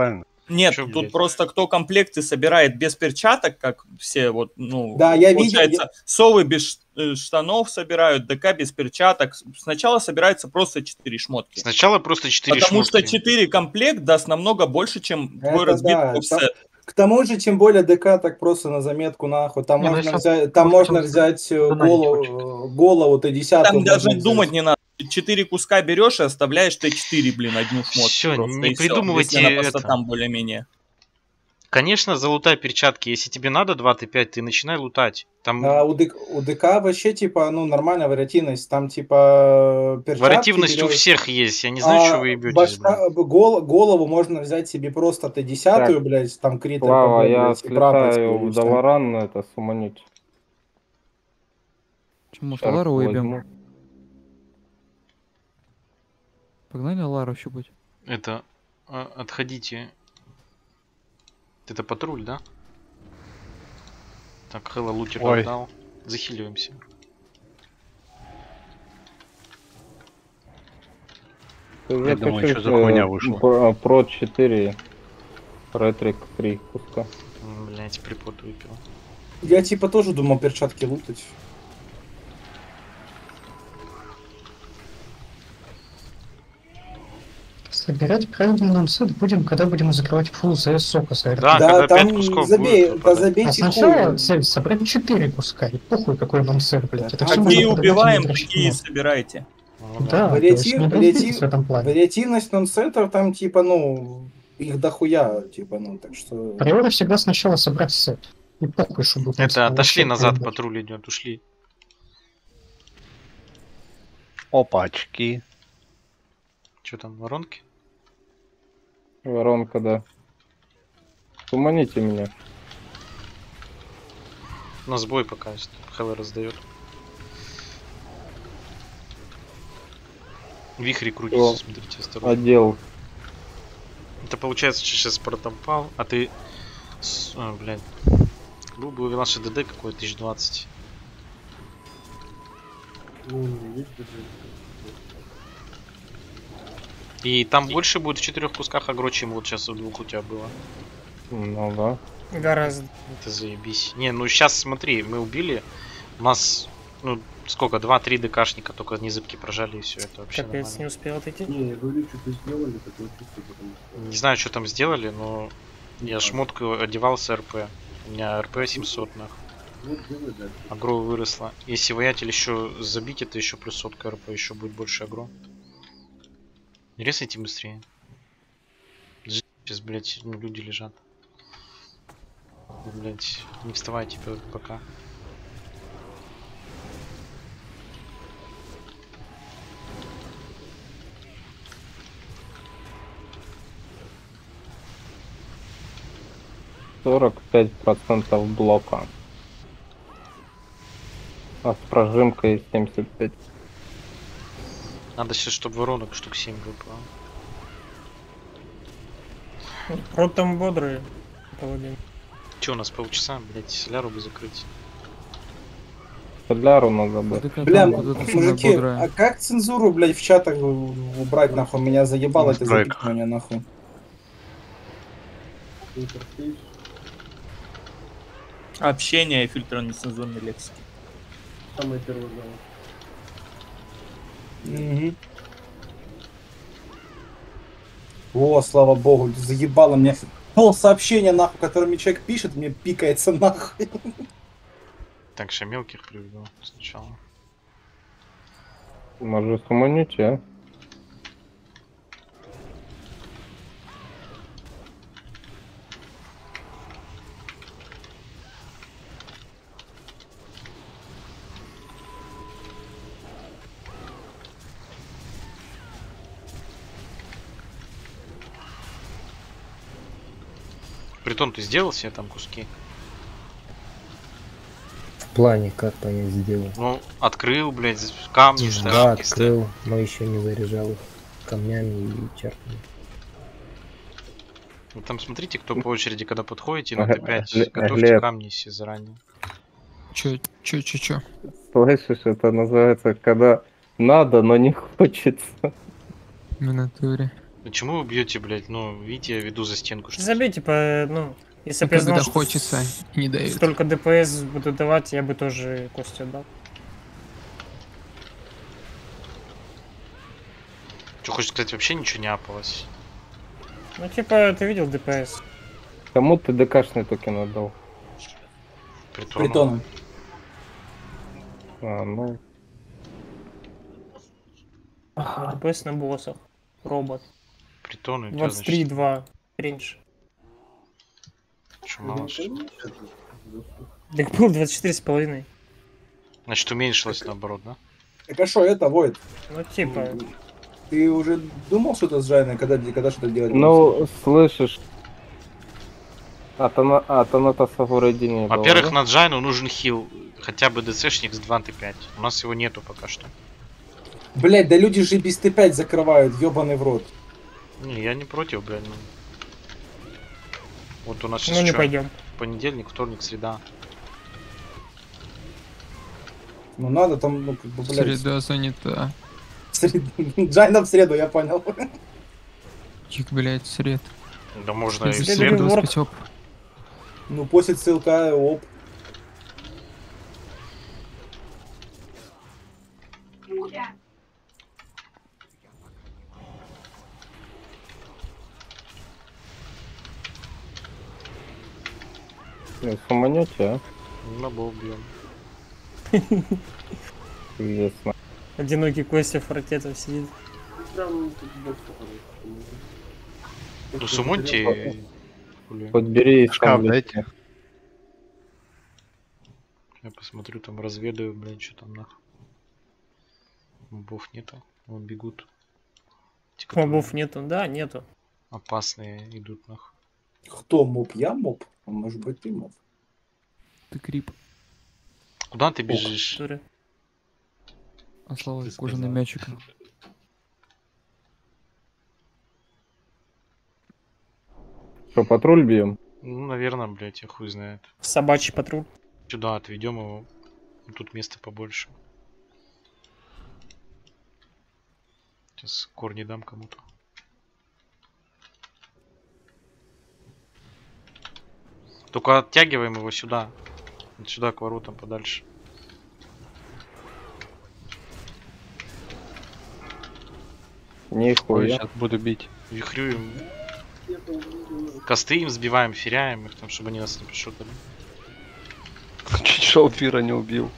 Speaker 11: Нет,
Speaker 1: Чё,
Speaker 11: тут
Speaker 1: блядь?
Speaker 11: просто кто комплекты собирает без перчаток, как все вот, ну,
Speaker 8: Да, я видел,
Speaker 11: получается,
Speaker 8: я-
Speaker 11: совы без ш- э, штанов собирают, ДК без перчаток. Сначала собирается просто четыре шмотки.
Speaker 1: Сначала просто четыре
Speaker 11: Потому что
Speaker 1: шмотки.
Speaker 11: четыре комплект даст намного больше, чем твой
Speaker 8: Это
Speaker 11: разбит
Speaker 8: да. Там-
Speaker 11: офсет.
Speaker 8: к тому же, тем более ДК так просто на заметку нахуй. Там
Speaker 10: Не, ну
Speaker 8: можно
Speaker 10: если
Speaker 8: взять, там
Speaker 10: кто-то
Speaker 8: можно
Speaker 10: хочет
Speaker 8: взять э,
Speaker 10: донатить
Speaker 8: голову, голову Т десять.
Speaker 11: Там даже думать не надо. Четыре куска берешь и оставляешь Т четыре, блин, одну шмотку.
Speaker 1: Всё,
Speaker 11: просто,
Speaker 1: не
Speaker 11: и всё,
Speaker 1: придумывайте
Speaker 11: если она просто
Speaker 1: это.
Speaker 11: там более-менее.
Speaker 1: Конечно, залутай перчатки. Если тебе надо два Т пять, ты начинай лутать. Там
Speaker 8: А у, ДК, у ДК вообще, типа, ну, нормальная вариативность. Там, типа, перчатки
Speaker 1: вариативность у
Speaker 8: берёшь.
Speaker 1: всех есть. Я не знаю,
Speaker 8: А
Speaker 1: что вы ебетесь,
Speaker 8: башка- гол- голову можно взять себе просто Т десять,
Speaker 4: Так,
Speaker 8: блядь, там крит
Speaker 4: Слава,
Speaker 8: РПГ,
Speaker 4: я
Speaker 8: блядь, и брапать,
Speaker 4: слетаю
Speaker 8: и
Speaker 4: в
Speaker 8: всё.
Speaker 4: Долоран, это суманить.
Speaker 13: Чем, может,
Speaker 4: Шарф
Speaker 13: Алару уебем?
Speaker 4: возьму.
Speaker 13: Погнали Алару щупать.
Speaker 1: Это... а, Отходите. Это патруль, да? Так, Хэлла лутер
Speaker 9: Ой.
Speaker 1: отдал. Захиливаемся.
Speaker 9: Я думаю, что за хуйня вышла.
Speaker 4: Про четыре, ретрик три куска.
Speaker 1: Блять, припот выпил.
Speaker 8: Я, типа, тоже думал перчатки лутать.
Speaker 6: Собирать правильно сет будем, когда будем закрывать фул ЗС сока с
Speaker 1: Да, когда пять кусков
Speaker 8: забей,
Speaker 1: будет
Speaker 8: да
Speaker 1: выпадать.
Speaker 8: забейте
Speaker 6: А сначала
Speaker 8: хуй.
Speaker 6: цель собрать четыре куска, и похуй какой нам сет, блядь. Это всё
Speaker 11: Какие
Speaker 6: можно продать
Speaker 11: убиваем,
Speaker 6: на
Speaker 11: такие и
Speaker 6: дрочку.
Speaker 11: собирайте.
Speaker 6: Да, то есть
Speaker 8: Вариатив-
Speaker 6: не
Speaker 8: вариатив-
Speaker 6: в этом плане.
Speaker 8: Вариативность нонсетов там, типа, ну, их дохуя, типа, ну, так что...
Speaker 6: Приора всегда сначала собрать сет. И похуй, чтобы... там
Speaker 1: Это
Speaker 6: стало
Speaker 1: отошли
Speaker 6: сет
Speaker 1: назад,
Speaker 6: поебать.
Speaker 1: патруль идет, ушли.
Speaker 9: Опачки.
Speaker 1: Что там, воронки?
Speaker 4: Воронка, да. Суманите меня.
Speaker 1: На сбой пока есть. Хэлла раздает. Вихри крутится,
Speaker 4: О,
Speaker 1: смотрите, осторожно.
Speaker 4: Отдел.
Speaker 1: Это получается, что сейчас протопал, а ты... с- А, блядь. Был бы у нашей ДД какой тысяч двадцать.
Speaker 2: Ну, у меня есть даже...
Speaker 1: И там больше будет в четырех кусках агро, чем вот сейчас в двух у тебя было.
Speaker 4: Ну да.
Speaker 3: Гораздо.
Speaker 1: Это заебись. Не, ну сейчас смотри, мы убили. У нас, ну, сколько, два-три ДКшника, только незыбки прожали и все, это вообще
Speaker 3: Капец,
Speaker 1: нормально.
Speaker 3: не успел отойти.
Speaker 2: Не, я говорю, что-то сделали, такое чувство, потому что...
Speaker 1: Не знаю, что там сделали, но я шмотку одевал с РП. У меня РП семьсот, нахуй.
Speaker 2: Вот делай дальше.
Speaker 1: Агро выросла. Если воятель еще забить, это еще плюс сотка РП, еще будет больше агро. Ресайте быстрее. Сейчас, блять, ну, люди лежат. Блять, не вставайте пока.
Speaker 4: сорок пять процентов блока. А с прожимкой семьдесят пять.
Speaker 1: Надо сейчас, чтобы воронок штук семь выпало.
Speaker 3: Рот там бодрый. Паладин.
Speaker 1: Че у нас полчаса, блять, соляру бы закрыть.
Speaker 4: Соляру надо бы.
Speaker 8: Бля, мужики, а как цензуру, блядь, в чатах убрать, нахуй? Меня заебало это запикивание, нахуй.
Speaker 2: Интерфейс.
Speaker 11: Общение и фильтр нецензурной лексики.
Speaker 2: Самое первое дело.
Speaker 8: Угу. О, слава богу, заебало мне. Пол сообщения, нахуй, которыми человек пишет, мне пикается нахуй.
Speaker 1: Так, сейчас мелких приведу сначала.
Speaker 4: Может суманите, а?
Speaker 1: Притом ты сделал себе там куски?
Speaker 15: В плане, как понять, сделал?
Speaker 1: Ну, открыл, блядь, камни,
Speaker 15: Да,
Speaker 1: штрафики
Speaker 15: открыл, но еще не заряжал их камнями и чарками.
Speaker 1: Ну, там смотрите, кто по очереди, когда подходите на
Speaker 4: Ага,
Speaker 1: Т пять,
Speaker 4: Глеб-
Speaker 1: готовьте
Speaker 4: Глеб.
Speaker 1: камни все заранее.
Speaker 5: Чё, чё, чё, чё?
Speaker 4: Слышишь, это называется, когда надо, но не хочется.
Speaker 5: В натуре.
Speaker 1: Почему вы бьете, блядь? Ну, видите, я веду за стенку. Что
Speaker 3: Забей, типа, ну, если бы
Speaker 5: Ну,
Speaker 3: я знал,
Speaker 5: когда
Speaker 3: что
Speaker 5: хочется, не дают.
Speaker 3: столько ДПС буду давать, я бы тоже Костю отдал.
Speaker 1: Что, хочешь сказать, вообще ничего не апалось?
Speaker 3: Ну, типа, ты видел ДПС?
Speaker 4: Кому ты ДКшный токен отдал?
Speaker 1: Притону.
Speaker 8: Притоном.
Speaker 4: А, ну,
Speaker 3: ДПС на боссах. Робот.
Speaker 1: Притону, у тебя,
Speaker 3: двадцать три
Speaker 1: значит,
Speaker 3: два. Кринж.
Speaker 1: что, мало что?
Speaker 3: Так был двадцать четыре с половиной.
Speaker 1: Значит, уменьшилось наоборот, да?
Speaker 8: Так а что это, Войт?
Speaker 3: Ну, типа...
Speaker 8: Ты уже думал что-то с Жайной, когда, когда что-то делать?
Speaker 4: ну, слышишь. А то на, а то на Тасагуредине.
Speaker 1: Во-первых, на Джайну нужен хил. Хотя бы ДЦшник с два тэ пять. У нас его нету пока что.
Speaker 8: Блять, да люди же без тэ пять закрывают, ёбаный в рот.
Speaker 1: Не, я не против, блядь. Ну. Вот у нас сейчас
Speaker 3: Ну, не
Speaker 1: чё?
Speaker 3: пойдем.
Speaker 1: Понедельник, вторник, среда.
Speaker 8: Ну надо там, ну, как бы, блядь.
Speaker 5: Среда занята.
Speaker 8: Джайна в среду, я понял.
Speaker 5: Чик, блядь, сред.
Speaker 1: Да можно и в
Speaker 5: Среду
Speaker 1: среду.
Speaker 5: двадцать пять оп.
Speaker 8: Ну, после ссылка, оп.
Speaker 4: Суманете, а?
Speaker 1: На бол бьем.
Speaker 4: Известно.
Speaker 3: Одинокий Костя Фортетов сидит.
Speaker 1: Ну, сумоньте.
Speaker 4: Подбери из
Speaker 9: Шкаф
Speaker 4: там,
Speaker 9: дайте.
Speaker 1: Я посмотрю, там разведаю, блин, что там нахуй. Мобов нету. Вон бегут. Те, которые
Speaker 3: Мобов нету, да, нету.
Speaker 1: опасные идут нахуй.
Speaker 8: Кто моб? Я моб? А может быть ты моб?
Speaker 5: Ты крип.
Speaker 1: Куда ты бежишь?
Speaker 3: Который-
Speaker 5: А слава
Speaker 7: Ты
Speaker 5: кожаный
Speaker 7: сказал.
Speaker 5: мячик.
Speaker 4: Что, патруль бьем?
Speaker 1: Ну, наверное, блядь, я хуй знает.
Speaker 3: Собачий патруль.
Speaker 1: Сюда отведем его. Тут места побольше. Сейчас корни дам кому-то. Только оттягиваем его сюда. Вот сюда, к воротам подальше.
Speaker 9: Ой,
Speaker 4: Нихуя.
Speaker 9: сейчас буду бить.
Speaker 1: Вихрюем. Косты им сбиваем, феряем их там, чтобы они нас не пошутали.
Speaker 9: Чуть Шалдвира не убил.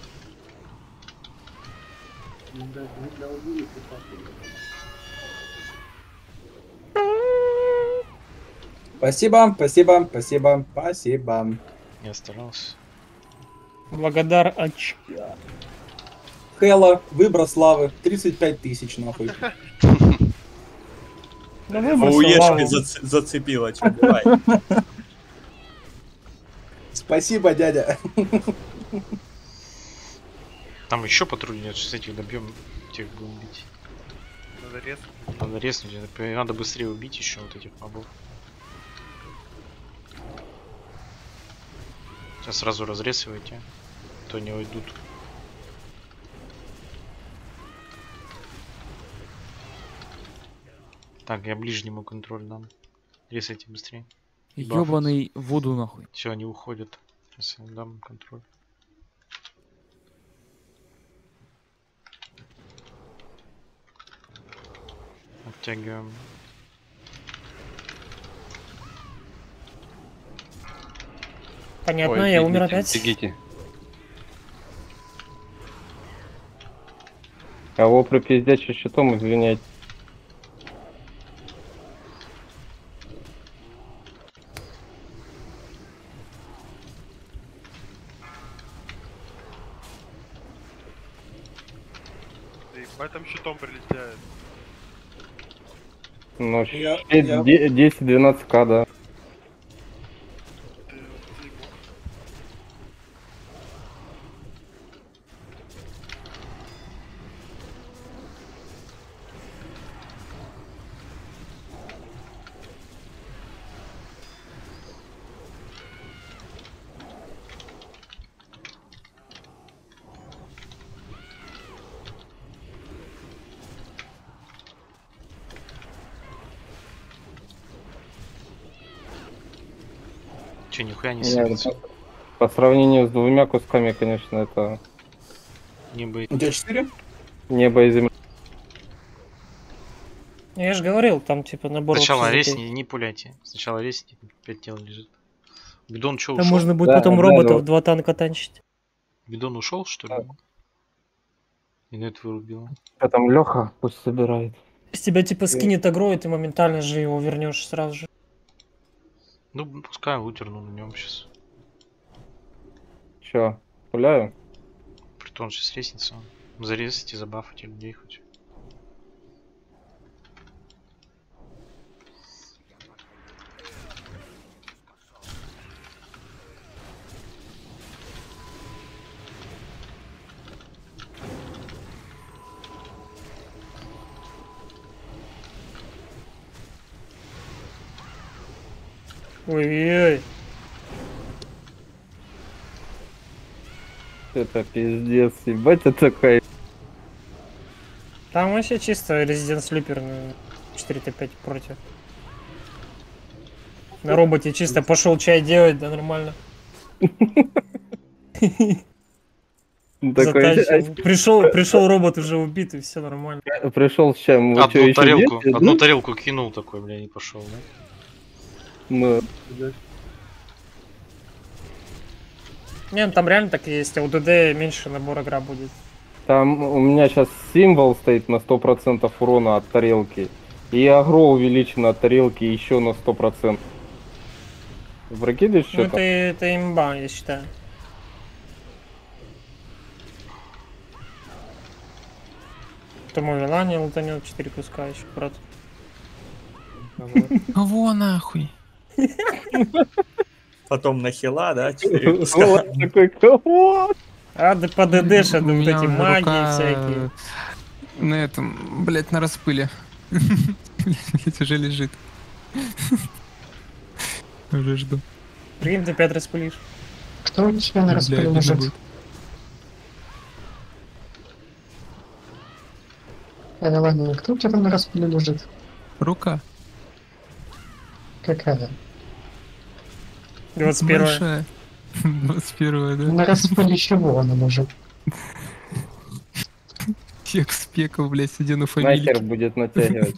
Speaker 8: Спасибо, спасибо, спасибо, спасибо.
Speaker 1: Не старался.
Speaker 3: Благодар очка.
Speaker 8: Хэлла, выброс славы, тридцать пять тысяч нахуй.
Speaker 3: Да
Speaker 11: По
Speaker 3: выбросил
Speaker 11: уешке
Speaker 3: лаву.
Speaker 11: зац- зацепило, что бывает.
Speaker 8: Спасибо, дядя.
Speaker 1: Там еще патруль нет, с этих добьем, тех будем бить.
Speaker 7: Надо резко.
Speaker 1: Надо резнуть, это- надо быстрее убить еще вот этих мобов. Сейчас сразу разрезывайте, а то не уйдут. Так, я ближнему контроль дам. Резайте быстрее.
Speaker 13: Ёбаный воду нахуй.
Speaker 1: Все, они уходят. Сейчас я дам контроль. Оттягиваем.
Speaker 3: Понятно,
Speaker 9: Ой,
Speaker 3: я
Speaker 9: бегите,
Speaker 3: умер опять.
Speaker 9: Бегите.
Speaker 4: Кого пропиздячий щитом, извиняйте.
Speaker 7: Да ебать там щитом прилетает.
Speaker 4: Ну,
Speaker 8: Я- я-
Speaker 4: десять-двенадцать к, да.
Speaker 7: Ты, ты ему-
Speaker 1: Че, нихуя не
Speaker 4: Не,
Speaker 1: сыпется.
Speaker 4: ну, по сравнению с двумя кусками, конечно, это
Speaker 1: Небо и...
Speaker 8: У тебя четыре?
Speaker 4: небо и земля.
Speaker 3: Я же говорил, там типа набор.
Speaker 1: Сначала
Speaker 3: вообще
Speaker 1: резни,
Speaker 3: такой.
Speaker 1: не пуляйте. Сначала резни, пять тел лежит. Бидон что,
Speaker 3: Там
Speaker 1: ушел?
Speaker 3: можно будет
Speaker 4: Да,
Speaker 3: потом
Speaker 4: да,
Speaker 3: роботов
Speaker 4: да.
Speaker 3: два танка танчить.
Speaker 1: Бидон ушел, что ли? И на это вырубило.
Speaker 4: А там Леха пусть собирает.
Speaker 3: С тебя типа скинет агро, и ты моментально же его вернешь сразу же.
Speaker 1: Ну, пускай утерну на нем сейчас.
Speaker 4: Че, пуляю?
Speaker 1: Притом сейчас резнится. Зарезайте, забафайте людей хоть.
Speaker 3: Ой-ой-ой.
Speaker 4: Это пиздец, ебать, это такая.
Speaker 3: Там вообще чисто Resident Sleeper на четыре тэ пять против. На роботе чисто пошел чай делать, да нормально. Затащил. Пришел, пришел робот уже убитый, все нормально.
Speaker 4: Пришел с чем? Вы чё,
Speaker 1: Одну
Speaker 4: ещё
Speaker 1: тарелку,
Speaker 4: едете,
Speaker 1: одну
Speaker 4: да?
Speaker 1: тарелку кинул такой, бля, не пошел, да?
Speaker 4: Ну,
Speaker 3: Не, ну там реально так и есть, а у ДД меньше набор игра будет.
Speaker 4: там у меня сейчас символ стоит на сто процентов урона от тарелки. И агро увеличено от тарелки еще на сто процентов. Прокидываешь
Speaker 3: Ну
Speaker 4: что-то?
Speaker 3: это, это имба, я считаю. Тому Вилане лутанет четыре куска еще, брат.
Speaker 5: Во нахуй.
Speaker 11: Потом на хила, да, четыре куска.
Speaker 4: Вот такой кого?
Speaker 3: А, да по ДД же,
Speaker 5: У
Speaker 3: да, вот
Speaker 5: меня
Speaker 3: эти магии
Speaker 5: рука
Speaker 3: всякие.
Speaker 5: На этом, блять, на распыле. Блять, уже лежит. Уже жду.
Speaker 3: Прикинь, ты пять распылишь.
Speaker 6: Кто у тебя на распыле
Speaker 5: Бля,
Speaker 6: лежит?
Speaker 5: обидно будет.
Speaker 6: Э, ладно, кто у тебя там на распыле лежит?
Speaker 5: Рука.
Speaker 6: Какая?
Speaker 3: двадцать первая.
Speaker 5: Большая. двадцать первая, да?
Speaker 6: На распыле чего она может?
Speaker 5: Всех спеков, блядь, сидя на
Speaker 4: Нахер
Speaker 5: фамилии.
Speaker 4: будет натягивать.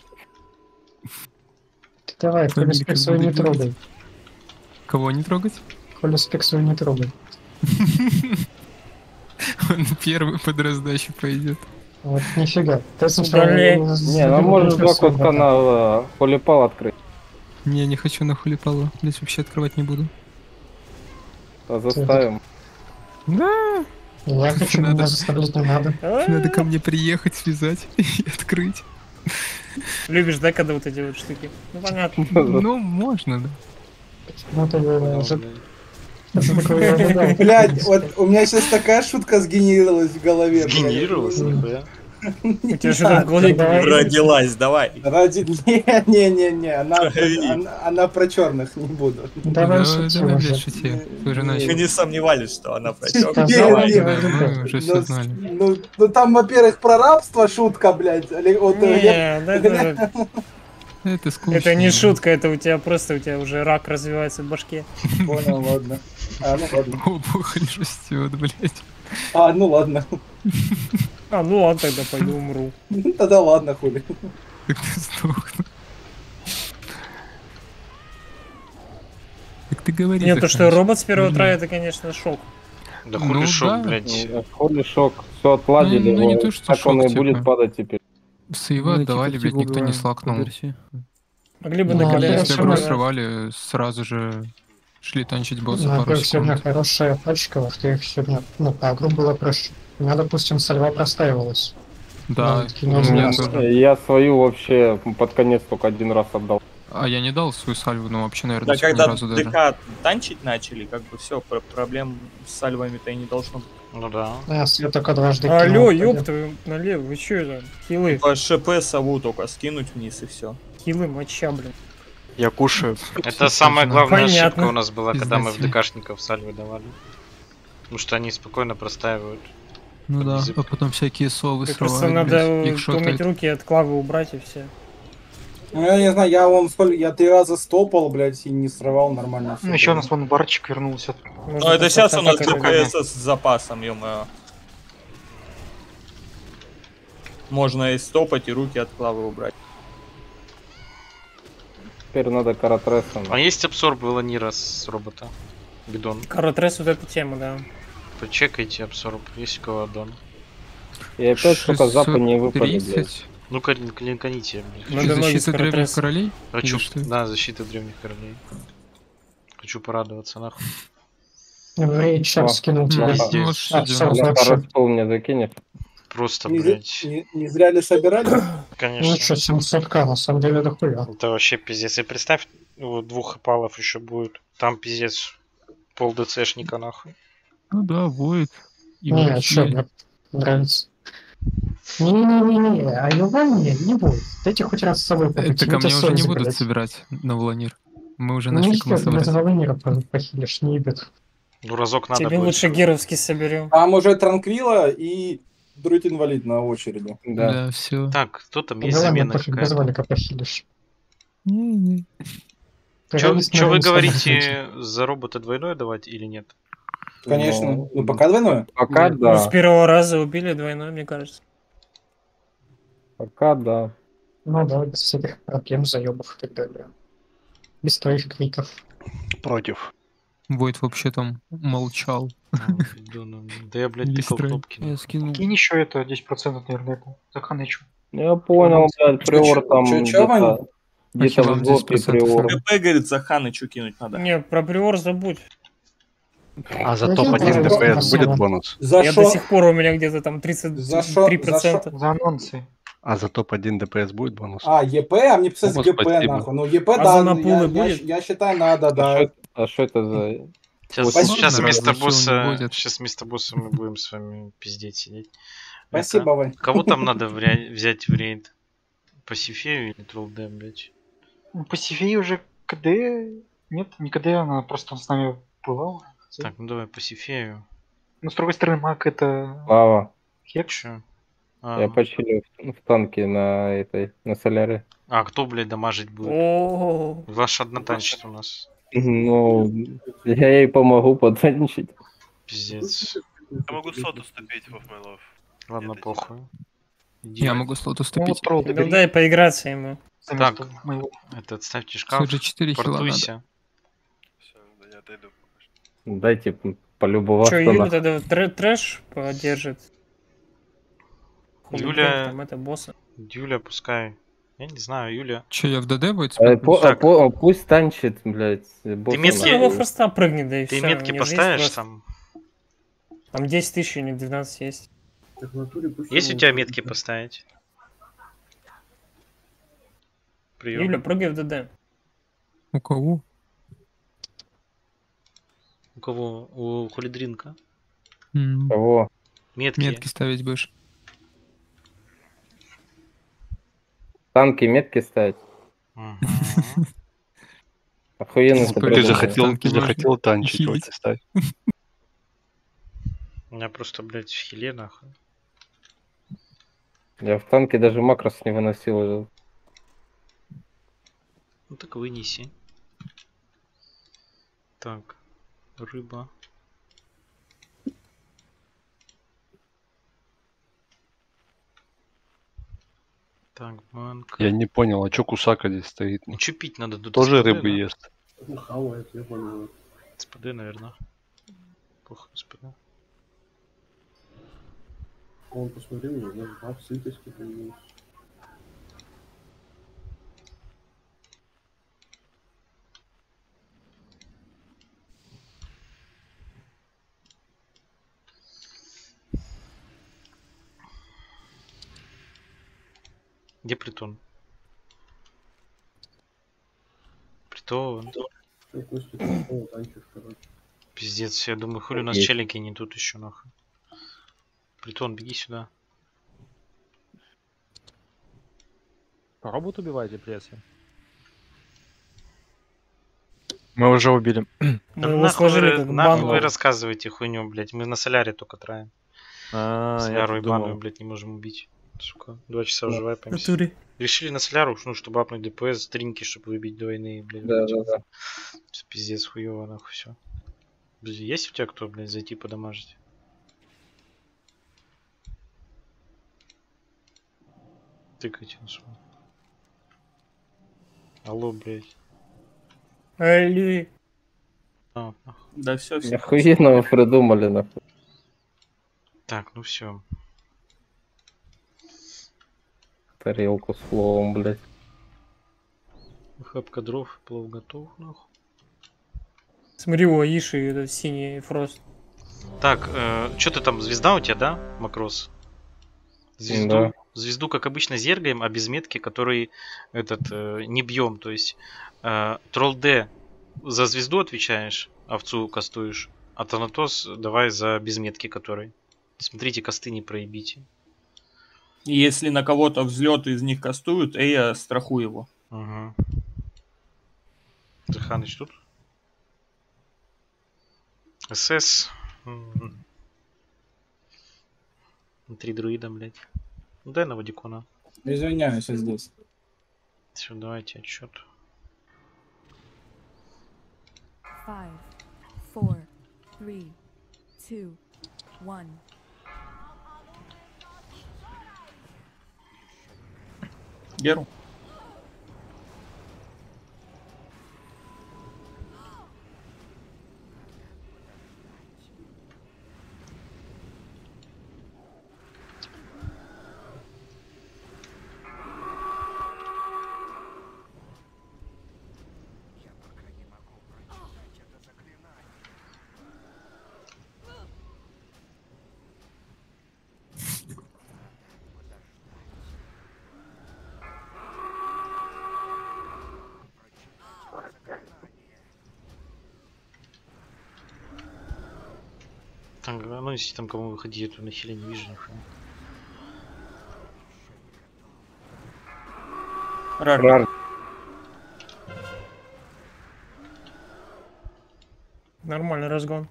Speaker 6: Ты давай, Холли
Speaker 5: Фамилия
Speaker 6: спек свою
Speaker 5: как
Speaker 6: не
Speaker 5: буду
Speaker 6: трогай.
Speaker 5: Кого не трогать?
Speaker 6: Холли спек свою не трогай.
Speaker 5: Он первый под раздачу пойдет.
Speaker 6: Вот нифига. Ты сначала...
Speaker 3: Блин.
Speaker 4: Не, ну можешь два куска на холипал открыть.
Speaker 5: Не, я не хочу на хулипалу. Здесь вообще открывать не буду.
Speaker 4: А заставим.
Speaker 5: Да.
Speaker 6: Я хочу,
Speaker 5: Надо.
Speaker 6: меня заставлять не надо.
Speaker 5: Надо ко мне приехать, связать и открыть.
Speaker 3: Любишь, да, когда вот эти вот штуки? Ну понятно.
Speaker 5: Ну, можно, да.
Speaker 6: Ну ты уже... Что такое я ожидал?
Speaker 8: Блядь, вот у меня сейчас такая шутка сгенерировалась в голове. блядь.
Speaker 1: Сгенерировалось, нихуя.
Speaker 3: У тебя что-то в голове
Speaker 11: Родилась, давай.
Speaker 8: Ради... Не-не-не-не, она, она, она про черных, не буду.
Speaker 6: Давай
Speaker 5: Да,
Speaker 6: шути
Speaker 5: давай,
Speaker 6: уже.
Speaker 5: блядь, шути. Ты уже
Speaker 11: Мы
Speaker 5: начал.
Speaker 11: не сомневались, что она прочёт.
Speaker 6: Да,
Speaker 11: Давай.
Speaker 8: не,
Speaker 5: Да,
Speaker 6: не,
Speaker 5: мы уже все
Speaker 8: Ну,
Speaker 5: знали.
Speaker 8: ну, ну там, во-первых, про рабство шутка, блядь. Олег- вот, э, я-
Speaker 3: Не, да, это,
Speaker 5: Это скучно.
Speaker 3: это не шутка, это у тебя просто, у тебя уже рак развивается в башке.
Speaker 8: Понял, ладно. А, ну ладно.
Speaker 5: Опухоль растет, блядь.
Speaker 8: А, ну ладно.
Speaker 3: А, ну ладно, тогда пойду умру.
Speaker 8: Ну, тогда ладно, хули.
Speaker 5: Так ты сдохну. Так ты говори.
Speaker 3: Нет, то, что
Speaker 5: Захарыч.
Speaker 3: робот с первого
Speaker 5: Блин.
Speaker 3: трая, это, конечно, шок.
Speaker 1: Да
Speaker 5: Ну
Speaker 1: хули шок,
Speaker 5: да.
Speaker 1: блядь.
Speaker 4: Холи шок. Все отладили.
Speaker 5: Ну, ну, не
Speaker 4: вот.
Speaker 5: то, что
Speaker 4: так он
Speaker 5: шок,
Speaker 4: и будет
Speaker 5: типа.
Speaker 4: падать теперь.
Speaker 5: Сейвы
Speaker 13: Ну,
Speaker 5: отдавали,
Speaker 13: типа,
Speaker 5: блядь,
Speaker 13: типа,
Speaker 5: никто не
Speaker 13: убиваем
Speaker 5: слакнул.
Speaker 13: по версии.
Speaker 3: Могли бы
Speaker 6: Ну,
Speaker 3: на
Speaker 6: а
Speaker 3: КД
Speaker 6: я
Speaker 5: Если
Speaker 6: всё
Speaker 5: игру
Speaker 6: равно-
Speaker 5: срывали, сразу же шли танчить босса
Speaker 6: Ну,
Speaker 5: пару
Speaker 6: во-первых, сегодня
Speaker 5: секунд.
Speaker 6: хорошая пачка, во-вторых, сегодня, ну, по игру было проще. У меня, допустим, сальва простаивалась.
Speaker 5: Да,
Speaker 6: Ну, таки
Speaker 5: у
Speaker 6: не
Speaker 5: меня
Speaker 6: знаю.
Speaker 5: тоже.
Speaker 4: Я свою вообще под конец только один раз отдал.
Speaker 5: А я не дал свою сальву, ну вообще, наверное,
Speaker 11: Да,
Speaker 5: ни
Speaker 11: когда
Speaker 5: разу даже.
Speaker 11: ДК танчить начали, как бы все, проблем с сальвами-то и не должно быть.
Speaker 1: Ну да.
Speaker 6: Да, я только дважды
Speaker 3: Алло,
Speaker 6: кинул,
Speaker 3: ёб
Speaker 6: пойдём.
Speaker 3: твою налево, вы чё это? Хилы,
Speaker 11: По ШП сову только скинуть вниз и все.
Speaker 3: хилы, моча, блин.
Speaker 9: Я кушаю.
Speaker 1: Это самая главная
Speaker 3: Понятно.
Speaker 1: ошибка у нас была, когда мы в
Speaker 5: Пиздатели.
Speaker 1: ДКшников сальвы давали. Потому что они спокойно простаивают.
Speaker 5: Ну да,
Speaker 1: Подзип.
Speaker 5: а потом всякие совы
Speaker 3: Просто
Speaker 5: срывают,
Speaker 3: надо
Speaker 5: блядь, их
Speaker 3: уметь
Speaker 5: шотают.
Speaker 3: руки от клавы убрать и все.
Speaker 8: Ну, я не знаю, я вон сколько, я три раза стопал, блядь, и не срывал нормально.
Speaker 10: Ну, еще у нас вон барчик вернулся.
Speaker 11: Ну, это сейчас у нас ДПС с запасом, ё-моё. Можно и стопать, и руки от клавы убрать.
Speaker 4: Теперь надо каратресом.
Speaker 1: А есть абсорб Веланира с робота? Бидон.
Speaker 3: Каратрес вот эту тему, да.
Speaker 1: Почекайте абсорб, есть у кого аддон.
Speaker 4: И опять только запад не выпали, блядь.
Speaker 1: Ну, клинканите.
Speaker 3: Надо ноги
Speaker 5: Защита древних
Speaker 3: каратрес.
Speaker 5: королей?
Speaker 1: Хочу,
Speaker 5: Или что?
Speaker 1: да, защита древних королей. Хочу порадоваться, нахуй.
Speaker 6: Рейд сейчас скинул тебе.
Speaker 1: Пиздец.
Speaker 6: А, всё,
Speaker 4: На
Speaker 6: вообще.
Speaker 4: парастол мне закинешь?
Speaker 1: Просто,
Speaker 8: Не,
Speaker 1: блядь.
Speaker 8: не- не зря ли собирали?
Speaker 6: Ну
Speaker 1: Конечно.
Speaker 6: что, семьсот к, на самом деле дохуя.
Speaker 1: Это вообще пиздец. И представь, вот двух опалов еще будет. Там пиздец. Пол ДЦшника, нахуй.
Speaker 5: Ну да, воет. И
Speaker 6: Не,
Speaker 5: вообще-
Speaker 6: что, мне нравится. Не-не-не, а Ювани не будет. Дайте хоть раз с собой попить.
Speaker 5: Это ко мне уже не
Speaker 6: совесть,
Speaker 5: будут
Speaker 6: блядь.
Speaker 5: собирать на Волонир. Мы уже
Speaker 6: Ну,
Speaker 5: нашли,
Speaker 6: их
Speaker 5: кому
Speaker 6: без
Speaker 5: собрать.
Speaker 6: Волонира похилишь, не ебет.
Speaker 1: Ну, разок надо
Speaker 3: Тебе
Speaker 1: будет.
Speaker 3: лучше геровский соберем.
Speaker 8: Там уже Транквила и Друид Инвалид на очереди.
Speaker 5: Да, все.
Speaker 1: Так, кто там есть
Speaker 6: Давай,
Speaker 1: замена
Speaker 6: пофиг, без
Speaker 1: какая-то?
Speaker 6: Валика похилишь.
Speaker 5: Не-не.
Speaker 1: Че
Speaker 6: Реальность
Speaker 1: вы
Speaker 6: наверное,
Speaker 1: говорите, за робота двойное давать или нет?
Speaker 8: Конечно.
Speaker 4: Ну,
Speaker 8: Ну, пока двойное.
Speaker 4: Пока
Speaker 3: Ну,
Speaker 4: да.
Speaker 3: с первого раза убили двойной, мне кажется.
Speaker 4: Пока да.
Speaker 6: Ну да, без всяких проблем, заебов и так далее. Без твоих криков.
Speaker 9: Против.
Speaker 5: Войт вообще там молчал.
Speaker 1: Да я, блядь, тыкал
Speaker 5: Листрой.
Speaker 1: кнопки.
Speaker 13: Я скинул.
Speaker 10: Кинь еще это десять процентов, наверное, это. Заханычу.
Speaker 4: Я понял, блядь, приор
Speaker 8: чё-
Speaker 4: там
Speaker 8: чё- чё, Вань?
Speaker 4: где-то где-то
Speaker 5: Ахилл
Speaker 4: в жопе
Speaker 5: десять процентов.
Speaker 4: приор.
Speaker 11: КП, говорит, Заханычу кинуть надо.
Speaker 3: Не, про приор забудь.
Speaker 9: А за
Speaker 6: Ну,
Speaker 9: топ
Speaker 6: я
Speaker 9: один
Speaker 6: тоже
Speaker 9: ДПС
Speaker 6: просто
Speaker 9: будет
Speaker 6: сам.
Speaker 9: бонус?
Speaker 8: За
Speaker 3: Я
Speaker 8: шо?
Speaker 3: до сих пор у меня где-то там тридцать три процента.
Speaker 6: За анонсы.
Speaker 9: А за топ один ДПС будет бонус?
Speaker 8: А, ЕП? А мне писать
Speaker 9: О,
Speaker 8: ГП,
Speaker 9: спасибо.
Speaker 8: нахуй. Ну, ЕП,
Speaker 3: А
Speaker 8: да,
Speaker 3: за
Speaker 8: ну,
Speaker 3: напулы
Speaker 8: я, я,
Speaker 3: будет?
Speaker 8: я считаю, надо, да.
Speaker 4: А что это за...
Speaker 1: Сейчас,
Speaker 8: Спасибо.
Speaker 1: сейчас вместо
Speaker 5: Ладно,
Speaker 1: босса,
Speaker 5: ничего не будет.
Speaker 1: сейчас вместо босса мы будем с вами пиздеть сидеть.
Speaker 8: Спасибо,
Speaker 1: Это-
Speaker 8: Вань.
Speaker 1: Кого там надо в ре- взять в рейд? По Сифею или Троллде, блядь?
Speaker 10: Ну, по Сифии уже КД... Нет, не КД, она просто с нами была.
Speaker 1: Так, ну давай по Сифею.
Speaker 10: Ну, с другой стороны, маг это...
Speaker 4: Слава,
Speaker 10: Хек.
Speaker 1: Чё? А,
Speaker 4: я почилил в, в танке на этой, на соляре.
Speaker 1: а кто, блядь, дамажить будет?
Speaker 3: О,
Speaker 1: Ваш однотанчит у нас.
Speaker 4: Ну, я ей помогу потанчить.
Speaker 1: Пиздец.
Speaker 7: Я могу соту ступить, Вов мой лов.
Speaker 1: Ладно,
Speaker 7: Нет,
Speaker 1: похуй. Иди.
Speaker 5: Я могу слот
Speaker 10: Ну,
Speaker 5: уступить.
Speaker 10: вот тролл
Speaker 3: ну
Speaker 10: добери.
Speaker 3: дай поиграться ему.
Speaker 10: За
Speaker 1: Так.
Speaker 10: место моего.
Speaker 1: Это отставьте шкаф.
Speaker 5: Тут же четыре хила надо.
Speaker 1: Портуйся.
Speaker 7: Все, да я отойду пока что.
Speaker 4: Дайте п- полюбоваться
Speaker 3: Че, Юля
Speaker 4: на...
Speaker 3: тогда трэ- трэш поддержит? Хулиган,
Speaker 1: Юля-
Speaker 3: там это босса.
Speaker 1: Юля, пускай. Я не знаю, Юля.
Speaker 5: Че, я в ДД будет?
Speaker 4: Э, по-
Speaker 1: Так.
Speaker 4: по- пусть танчит, блядь. босса
Speaker 1: метки-
Speaker 3: Ну,
Speaker 4: нахуй.
Speaker 3: его форста прыгнет, да и
Speaker 1: Ты
Speaker 3: все.
Speaker 1: метки поставишь там?
Speaker 3: Там десять тысяч или двенадцать есть.
Speaker 2: Так в натуре пусть
Speaker 1: Есть у
Speaker 2: он-
Speaker 1: тебя метки поставить? Прием.
Speaker 3: Юля, прыгай в ДД.
Speaker 5: У кого?
Speaker 1: У кого? У Хулидринка.
Speaker 5: М,
Speaker 4: Кого?
Speaker 1: Метки.
Speaker 5: Метки ставить будешь.
Speaker 4: Танки метки ставить?
Speaker 1: Мгм.
Speaker 4: Охуенно.
Speaker 5: Ты
Speaker 9: Ты
Speaker 5: Блин,
Speaker 9: захотел,
Speaker 5: танки
Speaker 9: ты
Speaker 5: можно
Speaker 9: захотел танчить, вот
Speaker 5: хилить.
Speaker 9: и ставь.
Speaker 1: У меня просто, блядь, в хиле, нахуй.
Speaker 4: Я в танке даже макрос не выносил уже.
Speaker 1: Ну так вынеси. Так. Рыба. Так, банк.
Speaker 9: Я не понял, а чё Кусака здесь стоит?
Speaker 1: Ну, чё пить надо? Тут
Speaker 9: Тоже
Speaker 1: СПД,
Speaker 9: рыбы
Speaker 1: да?
Speaker 9: ест.
Speaker 2: Ну, хавает, я понял.
Speaker 1: СПД, наверное. Плохо СПД.
Speaker 2: Он, посмотри, у него баф сытости появился.
Speaker 1: Где притон? Притон.
Speaker 2: Что, Костя, ты какого танчишь, короче?
Speaker 1: Пиздец, я думаю, хули у нас
Speaker 4: Есть.
Speaker 1: челики не тут еще нахуй. Притон, беги сюда.
Speaker 16: Робот убиваете, прессе?
Speaker 9: Мы уже убили.
Speaker 3: Мы
Speaker 1: Да
Speaker 3: его
Speaker 1: нахуй
Speaker 3: сложили
Speaker 1: вы,
Speaker 3: как
Speaker 1: нахуй
Speaker 3: банку.
Speaker 1: вы рассказываете хуйню, блядь. Мы на соляре только траем.
Speaker 16: А, я
Speaker 1: Соляру и
Speaker 16: тут
Speaker 1: бану,
Speaker 16: думал.
Speaker 1: блядь, не можем убить. Сука, два часа
Speaker 3: В
Speaker 1: уже вайпаемся.
Speaker 3: натуре.
Speaker 1: Решили на соляру, ну, чтобы апнуть ДПС, тринки, чтобы выбить двойные, блядь.
Speaker 4: Да, да, да.
Speaker 1: Пиздец, хуёво, нахуй, все. Есть у тебя кто, блядь, зайти подамажить? Тыкайте на свой. Алло, блядь.
Speaker 3: Алло.
Speaker 1: А, нахуй.
Speaker 11: Да все, все.
Speaker 4: Охуенно вы придумали, нахуй.
Speaker 1: Так, ну все.
Speaker 4: Тарелку с пловом, блядь.
Speaker 1: Хапка дров, плов готов, нахуй.
Speaker 3: Смотри, у Аиши это синий фрост.
Speaker 1: Так, э, что ты там, звезда у тебя, да, Макрос? Звезду,
Speaker 4: Да.
Speaker 1: звезду, как обычно, зергаем, а без метки, который этот э, не бьем. То есть э, тролл Д за звезду отвечаешь, овцу кастуешь, а Танатос давай за без метки, который. Смотрите, косты не проебите.
Speaker 11: И если на кого-то взлет из них кастуют, Эя страхуй его.
Speaker 1: Угу. Заханыч тут? СС. М. Три друида, блядь. Ну, дай на Вадикона.
Speaker 8: Извиняюсь, я здесь.
Speaker 1: Все, давайте отчет.
Speaker 12: Five, four, three, two, one.
Speaker 11: Геру.
Speaker 1: Там, ну, если там кому выходить, то нахиле не вижу нихуя.
Speaker 11: Рар.
Speaker 4: Рар.
Speaker 3: Нормальный разгон.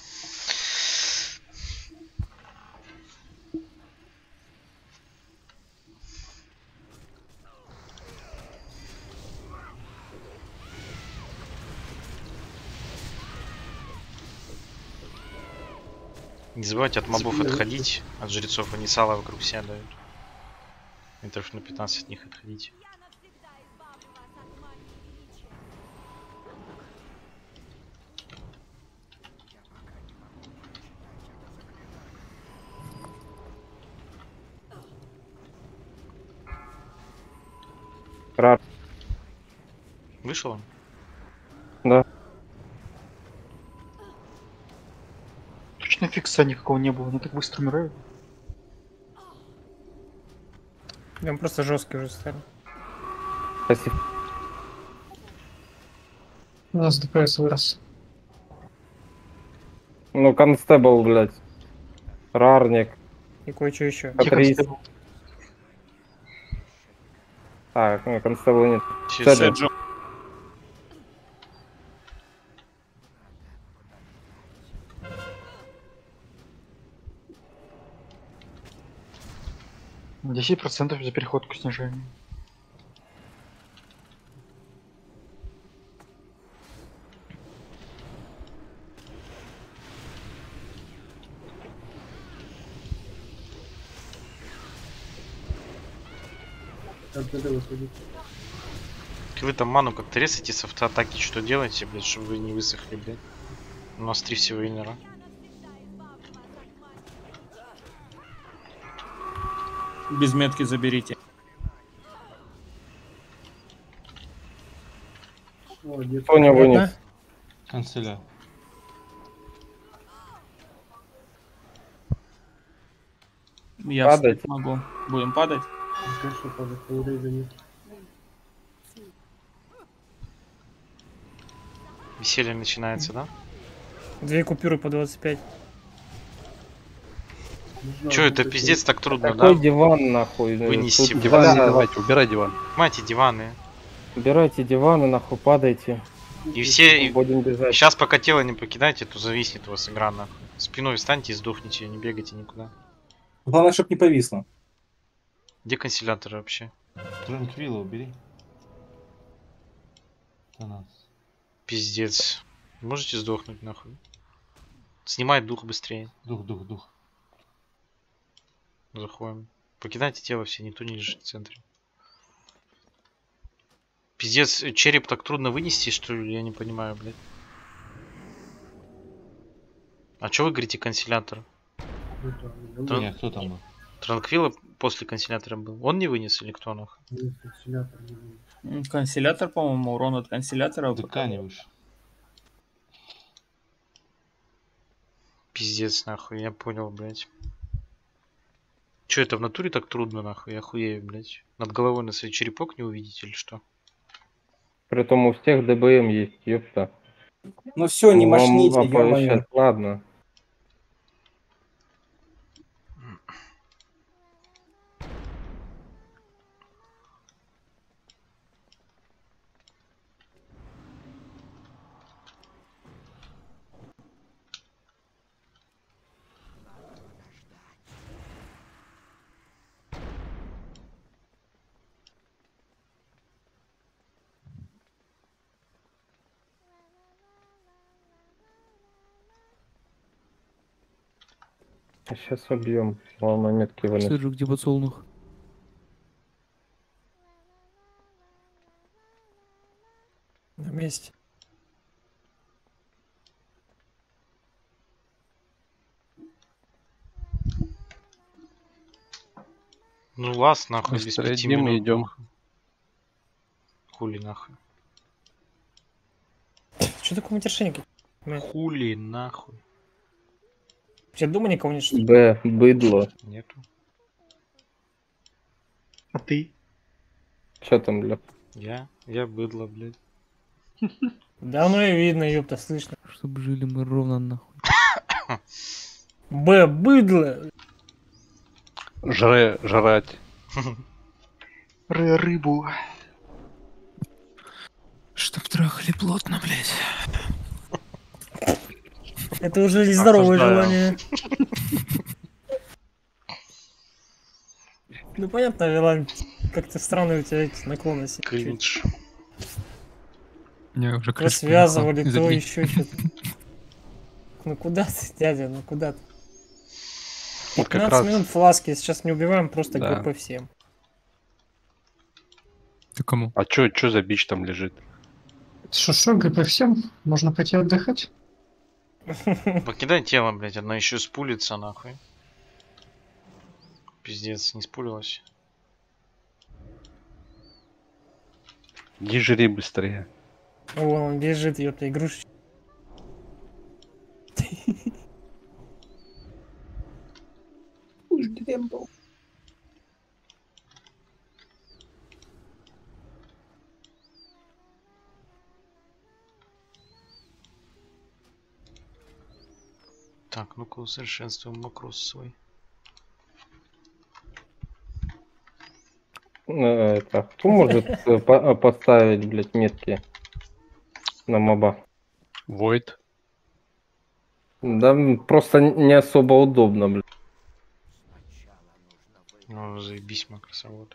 Speaker 1: Не забывайте от мобов отходить, от жрецов, они сало вокруг себя дают. Метров на пятнадцать от них отходить.
Speaker 4: Рар.
Speaker 1: Вышел он?
Speaker 4: Да.
Speaker 10: Точно фикса никакого не было, они так быстро умирают.
Speaker 3: Он просто жесткий уже стал.
Speaker 4: Спасибо.
Speaker 6: У нас ДПС вырос.
Speaker 4: Ну, констебл, блядь. Рарник.
Speaker 3: И кое-что еще.
Speaker 4: Катрис. Так, ну, констебла нет.
Speaker 1: Седжи.
Speaker 4: Седжи.
Speaker 10: десять процентов за переходку снижения.
Speaker 2: Как надо выходить?
Speaker 1: Вы там ману как-то резаете с автоатаки, что делаете, блядь, чтобы вы не высохли, блядь. У нас три всего инера.
Speaker 11: Без метки заберите.
Speaker 4: Кто не вынес?
Speaker 16: Канцеля.
Speaker 11: Я
Speaker 4: Падать.
Speaker 11: встать могу. Будем падать.
Speaker 2: Конечно, падать, уреза нет.
Speaker 1: Веселье начинается, да?
Speaker 3: Две купюры по двадцать пять.
Speaker 1: Че, это пиздец так трудно,
Speaker 4: Какой
Speaker 1: да?
Speaker 4: диван, нахуй?
Speaker 1: Вынести
Speaker 4: Тут
Speaker 1: диван.
Speaker 4: да,
Speaker 9: Давайте, давайте, убирай диван.
Speaker 1: Мать, диваны.
Speaker 4: Убирайте диваны, нахуй, падайте.
Speaker 1: И все... и-
Speaker 4: Будем бежать.
Speaker 1: Сейчас пока тело не покидайте, то зависнет у вас игра, нахуй. Спиной встаньте и сдохните, не бегайте никуда.
Speaker 8: Главное, чтобы не повисло.
Speaker 1: Где консилятор вообще?
Speaker 16: Транквилла убери. Танас.
Speaker 1: Пиздец. Можете сдохнуть нахуй? Снимай дух быстрее.
Speaker 16: Дух, дух, дух.
Speaker 1: Заходим. Покидайте тело все, никто не лежит в центре. Пиздец, череп так трудно вынести, что ли? Я не понимаю, блядь. А чё вы говорите консилятор? Тран...
Speaker 16: Нет, кто там был?
Speaker 1: Транквилла после консилятора был. Он не вынес или кто нахуй?
Speaker 2: Консилятор не вынес.
Speaker 11: М, Консилятор, по-моему, урон от консилятора.
Speaker 16: ДК не выше.
Speaker 1: Пиздец, нахуй, я понял, блядь. Чё, это в натуре так трудно, нахуй? Я охуею, блядь. Над головой на свой черепок не увидите или что?
Speaker 4: Притом у всех ДБМ есть, ёпта.
Speaker 8: Ну все, не
Speaker 4: Вам
Speaker 8: мошните,
Speaker 4: оповещать,
Speaker 8: ё-моё.
Speaker 4: ладно. Сейчас убьем. Главное метки вынес.
Speaker 13: Сыджу, где подсолнух?
Speaker 3: На месте.
Speaker 1: Ну лаз, нахуй, без
Speaker 9: Быстрее,
Speaker 1: пяти
Speaker 9: Дима,
Speaker 1: минут.
Speaker 9: идем.
Speaker 1: Хули нахуй.
Speaker 3: Что такое матершинник?
Speaker 1: Хули нахуй.
Speaker 3: Вообще дома никого нет, что ли?
Speaker 4: Б, быдло.
Speaker 1: Нету.
Speaker 10: А ты?
Speaker 4: Чё там, бля?
Speaker 1: Я? Я быдло, блядь.
Speaker 3: Да оно и видно, ёпта, слышно.
Speaker 13: Чтобы жили мы ровно нахуй.
Speaker 3: Б, быдло.
Speaker 9: Жре, жрать.
Speaker 10: Ры рыбу.
Speaker 5: Чтоб трахали плотно, блядь.
Speaker 3: Это уже нездоровое
Speaker 1: Осуждаю.
Speaker 3: желание. Ну понятно, Вилан, как-то странные у тебя эти наклонности.
Speaker 1: Кринж.
Speaker 5: Я уже крышу
Speaker 3: Связывали,
Speaker 5: поехал.
Speaker 3: то
Speaker 5: Извини.
Speaker 3: еще что-то. Ну куда ты, дядя, ну куда ты?
Speaker 9: Вот как
Speaker 3: пятнадцать
Speaker 9: раз.
Speaker 3: минут фласки, сейчас не убиваем, просто
Speaker 9: Да.
Speaker 3: ГП всем.
Speaker 5: Ты кому?
Speaker 9: А чё, чё за бич там лежит?
Speaker 6: Шо-шо, ГП всем? Можно пойти отдыхать?
Speaker 1: Покидай тело, блядь, она еще спулится, нахуй. Пиздец, не спулилась.
Speaker 9: Иди жри быстрее.
Speaker 3: Вон он бежит, ёпта, игрушечка.
Speaker 1: Так, ну-ка усовершенствуем макрос свой.
Speaker 4: Э, Это, кто может э, по- поставить, блядь, метки на моба?
Speaker 9: Войд.
Speaker 4: Да м, просто не особо удобно, блядь.
Speaker 1: Ну, заебись, макросовод.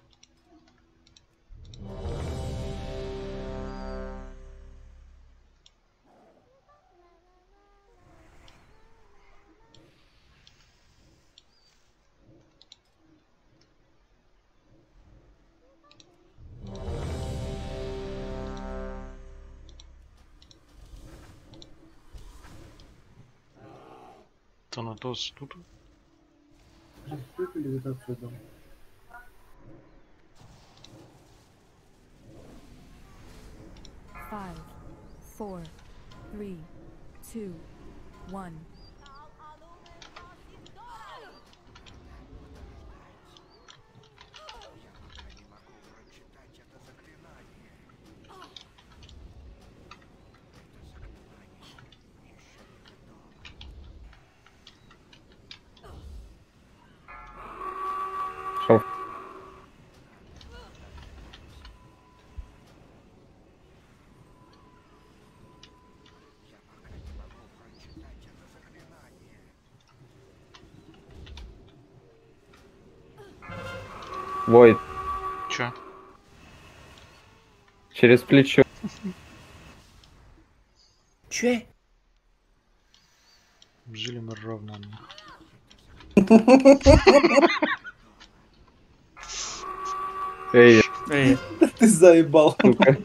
Speaker 1: Танатос тут.
Speaker 2: Сколько левитацию дам?
Speaker 12: Five, four, three, two, one.
Speaker 4: Шел. Войд.
Speaker 1: Чё?
Speaker 4: Через плечо.
Speaker 3: Че?
Speaker 1: Жили мы ровно.
Speaker 4: Эй,
Speaker 3: Эй.
Speaker 8: Ты заебал.
Speaker 4: сука.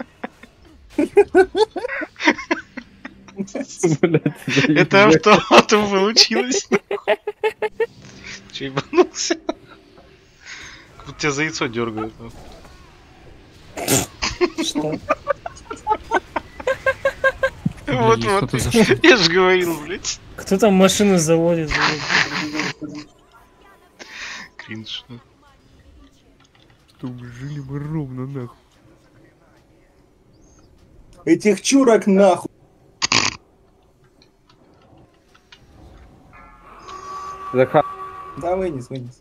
Speaker 1: Это автоматом получилось. Че, ебанулся? Как будто тебя за яйцо дергают.
Speaker 3: Что?
Speaker 1: Вот,
Speaker 5: что
Speaker 1: вот.
Speaker 5: ты за шутка?
Speaker 1: Я же говорил, блядь.
Speaker 3: Кто там машину заводит?
Speaker 1: Кринж.
Speaker 13: Что жили мы ровно нахуй.
Speaker 8: Этих чурок нахуй.
Speaker 4: Захар.
Speaker 8: Да, вынес, вынес.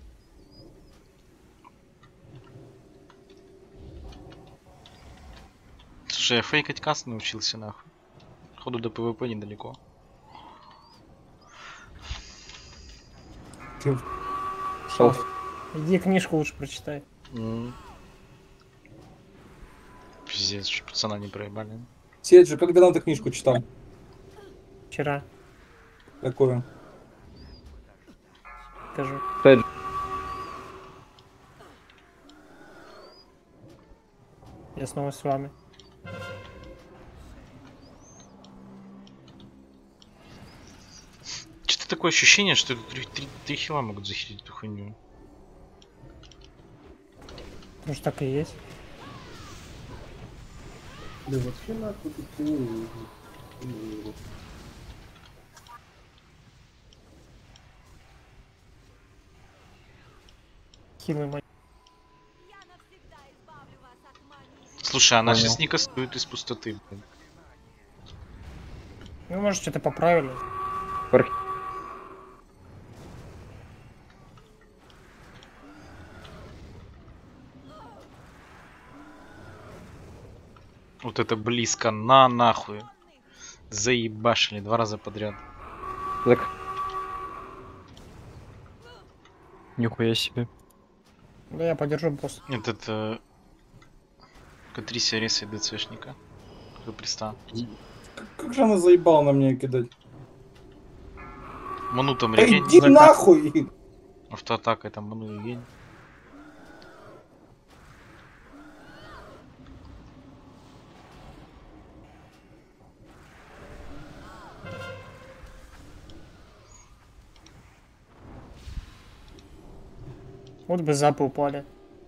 Speaker 1: Слушай, я фейкать каст научился нахуй. Ходу до ПВП недалеко.
Speaker 4: Шел.
Speaker 3: Иди книжку лучше прочитай.
Speaker 1: М. Пиздец, что пацана не проебали.
Speaker 8: Седжи, как давно ты книжку читал?
Speaker 3: Вчера.
Speaker 8: Какую?
Speaker 3: Скажу.
Speaker 4: Седж.
Speaker 3: Я снова с вами.
Speaker 1: Что-то такое ощущение, что это три, три, три хила могут захилить эту хуйню.
Speaker 3: Может так и есть.
Speaker 2: Да вообще нахуй тут всего не нужно.
Speaker 3: Хилый мой.
Speaker 1: Слушай, она
Speaker 3: Понял.
Speaker 1: сейчас не кастует из пустоты, блин.
Speaker 3: Ну, может, что-то поправили.
Speaker 1: Вот это близко, на нахуй. Заебашили два раза подряд.
Speaker 4: Так.
Speaker 13: Нихуя себе.
Speaker 3: Да я подержу просто.
Speaker 1: Этот э, Катрисия ресает ДЦшника. Кто пристал.
Speaker 8: Как же она заебала на меня кидать?
Speaker 1: Ману там
Speaker 8: Да
Speaker 1: регень.
Speaker 8: иди нахуй!
Speaker 1: Автоатака там ману регень.
Speaker 3: Вот бы запы упали.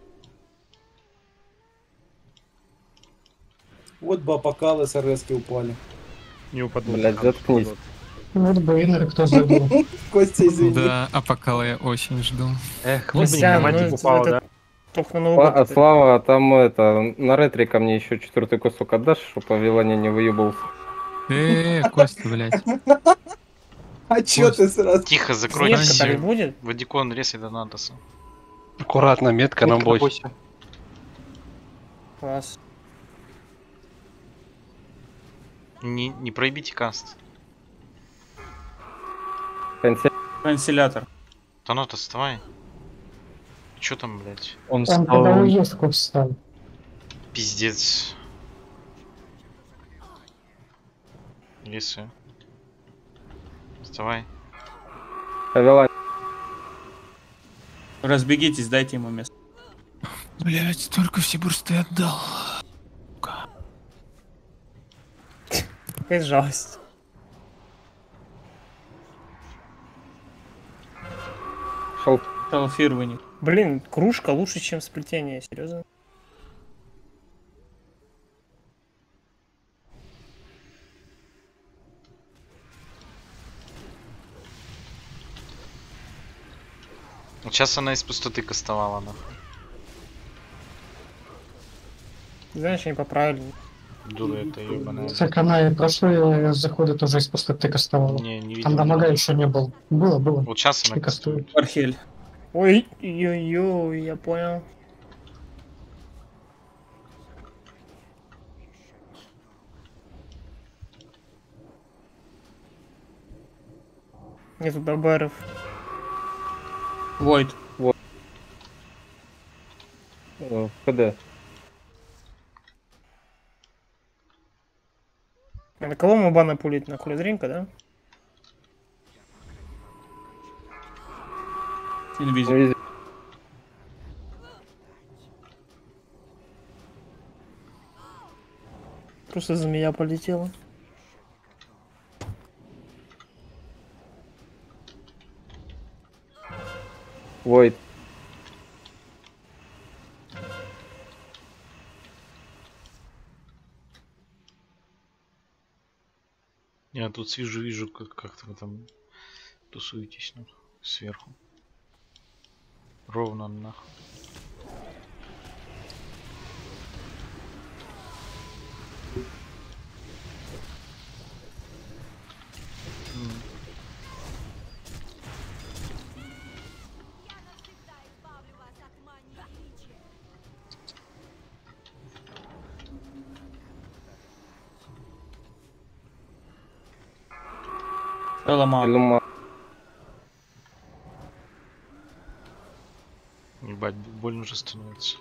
Speaker 8: Вот бы апокалы с РСки упали.
Speaker 13: Не упаду.
Speaker 4: Блять, заткнись.
Speaker 6: Вот бы инер кто забыл.
Speaker 8: Костя, извини.
Speaker 5: Да, апокала я очень жду.
Speaker 13: Эх,
Speaker 3: Костян, ну,
Speaker 13: матик упал,
Speaker 3: это
Speaker 13: да?
Speaker 3: только на Новый
Speaker 4: Сла-
Speaker 3: год.
Speaker 4: Слава, там это, на ретре ко мне еще четвертый кусок отдашь, чтобы по Вилане не выебался.
Speaker 5: Э, Костя, блядь.
Speaker 8: А чё ты сразу?
Speaker 1: Тихо, закройте.
Speaker 3: Снежка так и будет?
Speaker 1: Вадикон ресает Донатоса.
Speaker 9: Аккуратно, метка на бой.
Speaker 3: Класс.
Speaker 1: Не, не проебите каст.
Speaker 11: Консилятор.
Speaker 1: Донатос, вставай. Чё там, блять?
Speaker 13: Он
Speaker 6: Там когда уезд кот встал.
Speaker 1: Пиздец. Лисы. Вставай.
Speaker 4: Вилане.
Speaker 11: Разбегитесь, дайте ему место.
Speaker 5: Блять, столько все бурсты отдал.
Speaker 3: Какая жалость.
Speaker 4: Шел.
Speaker 11: Талфир вынес.
Speaker 3: Блин, кружка лучше, чем сплетение, серьезно.
Speaker 1: Вот сейчас она из пустоты кастовала, нахуй.
Speaker 3: Знаешь, они поправили.
Speaker 1: Дура это ебаная.
Speaker 6: Так она и прошлые заходы тоже из пустоты кастовала.
Speaker 1: Не, не видел.
Speaker 6: Там дамага еще не был. Было, было.
Speaker 1: Вот сейчас она
Speaker 6: И кастует.
Speaker 11: Архель.
Speaker 3: Ой, ой-ой, я понял. Нету добаров.
Speaker 11: Войд.
Speaker 4: Э, КД.
Speaker 3: А на кого мы бана пулить? На Хулидринка, да?
Speaker 11: Инвизибл.
Speaker 3: Просто змея полетела.
Speaker 4: Войд.
Speaker 1: Я тут вижу, вижу, как как-то вы там тусуетесь ну, сверху. Ровно нахуй. М.
Speaker 11: Элома.
Speaker 1: Ебать, больно уже становится.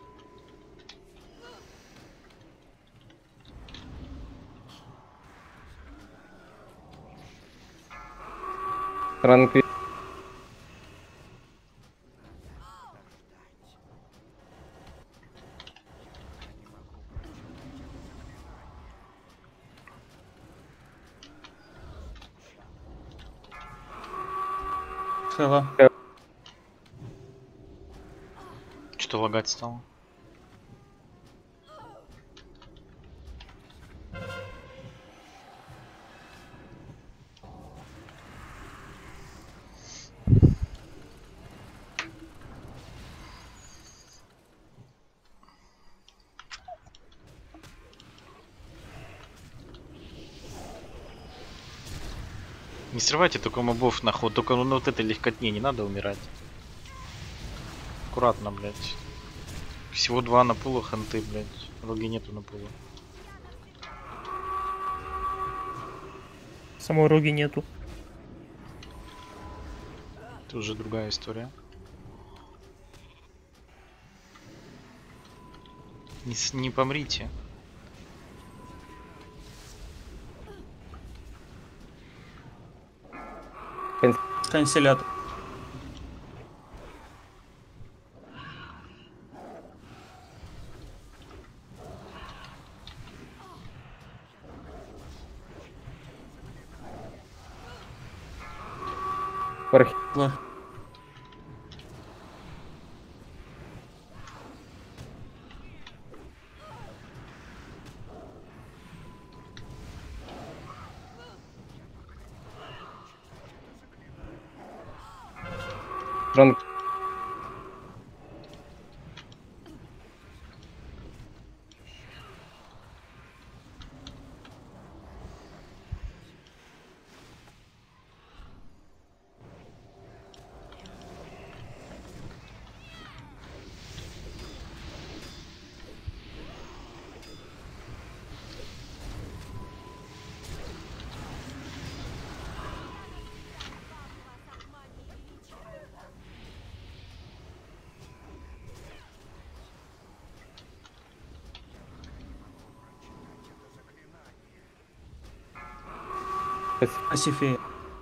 Speaker 4: Ранки.
Speaker 11: Хэла.
Speaker 1: Что лагать стало? Не срывайте только мобов на ход, только ну, на вот этой легкотне не надо умирать. Аккуратно, блядь. Всего два на пулу ханты, блядь. Роги нету на пулу.
Speaker 3: Самой роги нету.
Speaker 1: Это уже другая история. Не, с- не помрите.
Speaker 11: Канцелятор.
Speaker 4: Пархи. Ран...
Speaker 11: Асифея.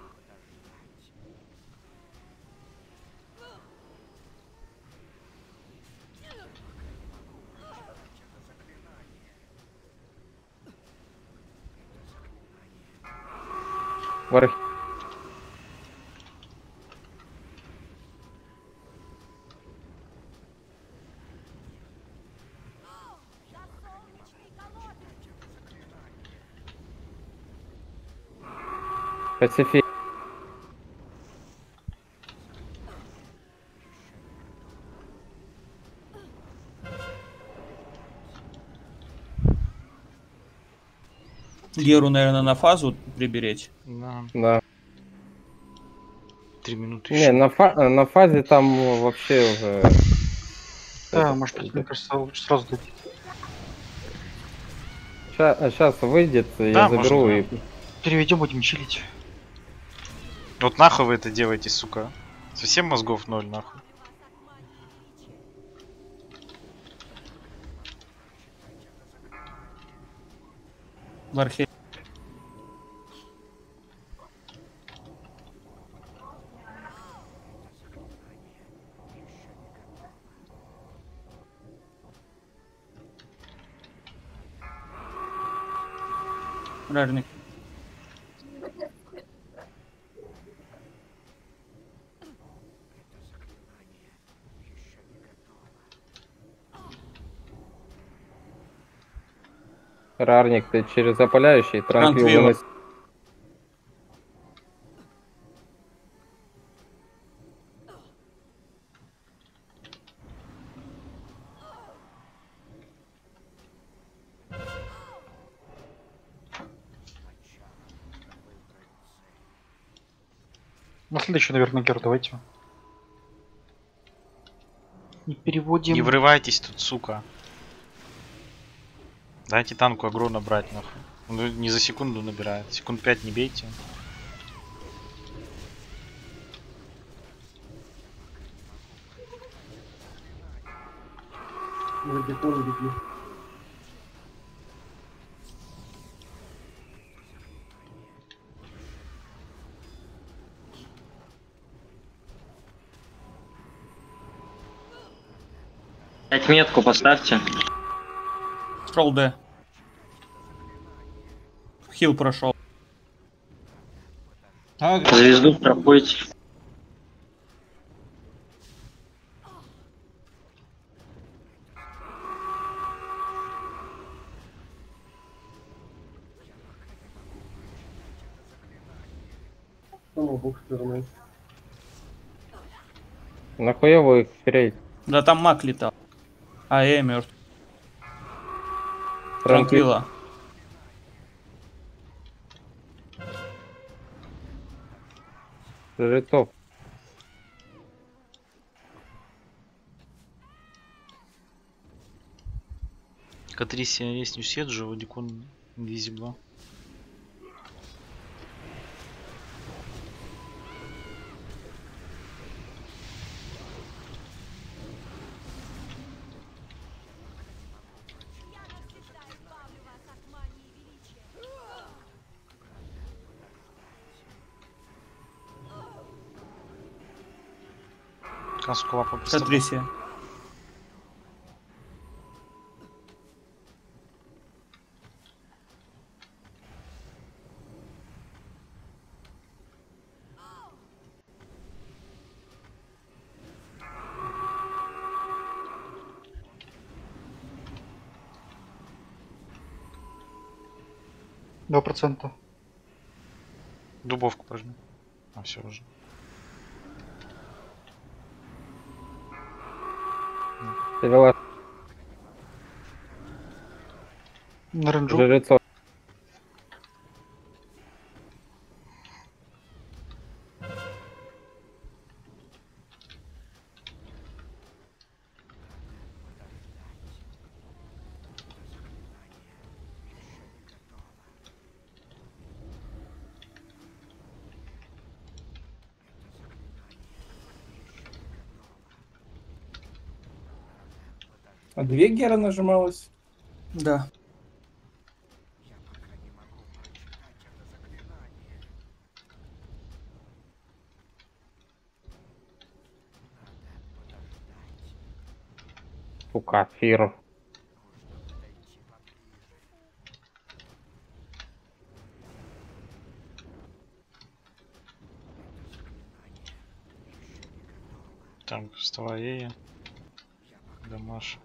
Speaker 4: Варх... Пацифик.
Speaker 11: Геру, наверное, на фазу приберечь.
Speaker 1: Да.
Speaker 4: Да.
Speaker 1: Три минуты
Speaker 4: Не,
Speaker 1: еще.
Speaker 4: на, фа- на фазе там вообще уже...
Speaker 10: Да, может быть, мне кажется, лучше сразу дать.
Speaker 4: Сейчас выйдет,
Speaker 1: Да,
Speaker 4: я заберу
Speaker 1: можно,
Speaker 4: и...
Speaker 1: да.
Speaker 10: Переведем, будем чилить.
Speaker 1: Вот нахуй вы это делаете, сука. Совсем мозгов ноль, нахуй.
Speaker 11: В архе. Рарник.
Speaker 4: Рарник, ты через опаляющий, транквил
Speaker 11: Транквил.
Speaker 4: выносит.
Speaker 10: На следующий, наверное, гер, давайте. Не переводим.
Speaker 1: Не врывайтесь тут, сука. Дайте танку агро набрать, нахуй. Он не за секунду набирает. Секунд пять не бейте.
Speaker 2: Владикон беги.
Speaker 17: Пять метку поставьте.
Speaker 11: Шел Д. Хил прошел.
Speaker 17: Звезду проходите.
Speaker 2: Там обух стороны.
Speaker 4: Нахуя вы их ферейт?
Speaker 11: Да там маг летал. А я мертв. Транквила.
Speaker 4: Жрецов.
Speaker 1: Катрисия есть не Седжи, Владикон Инвизибла. Каскула попросту.
Speaker 11: Катрисия.
Speaker 10: Два процента.
Speaker 1: Дубовку прожми. А, все уже.
Speaker 4: Перевела.
Speaker 10: На ренджу.
Speaker 4: Жрецов.
Speaker 8: А две гера нажималось?
Speaker 11: Да.
Speaker 4: Сука, фир.
Speaker 1: Там вставай, Дамаш.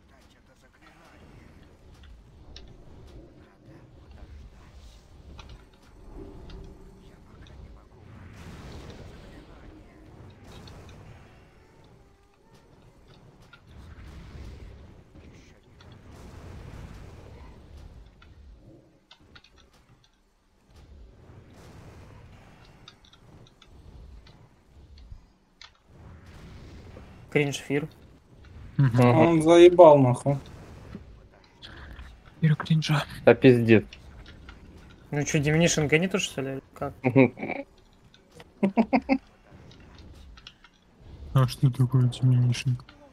Speaker 3: Кринж фир.
Speaker 8: Он заебал, нахуй.
Speaker 5: Фир кринжа.
Speaker 4: Да пиздец.
Speaker 3: Ну что, Димнишин гонит, что ли? или Как?
Speaker 5: А что такое диминишн?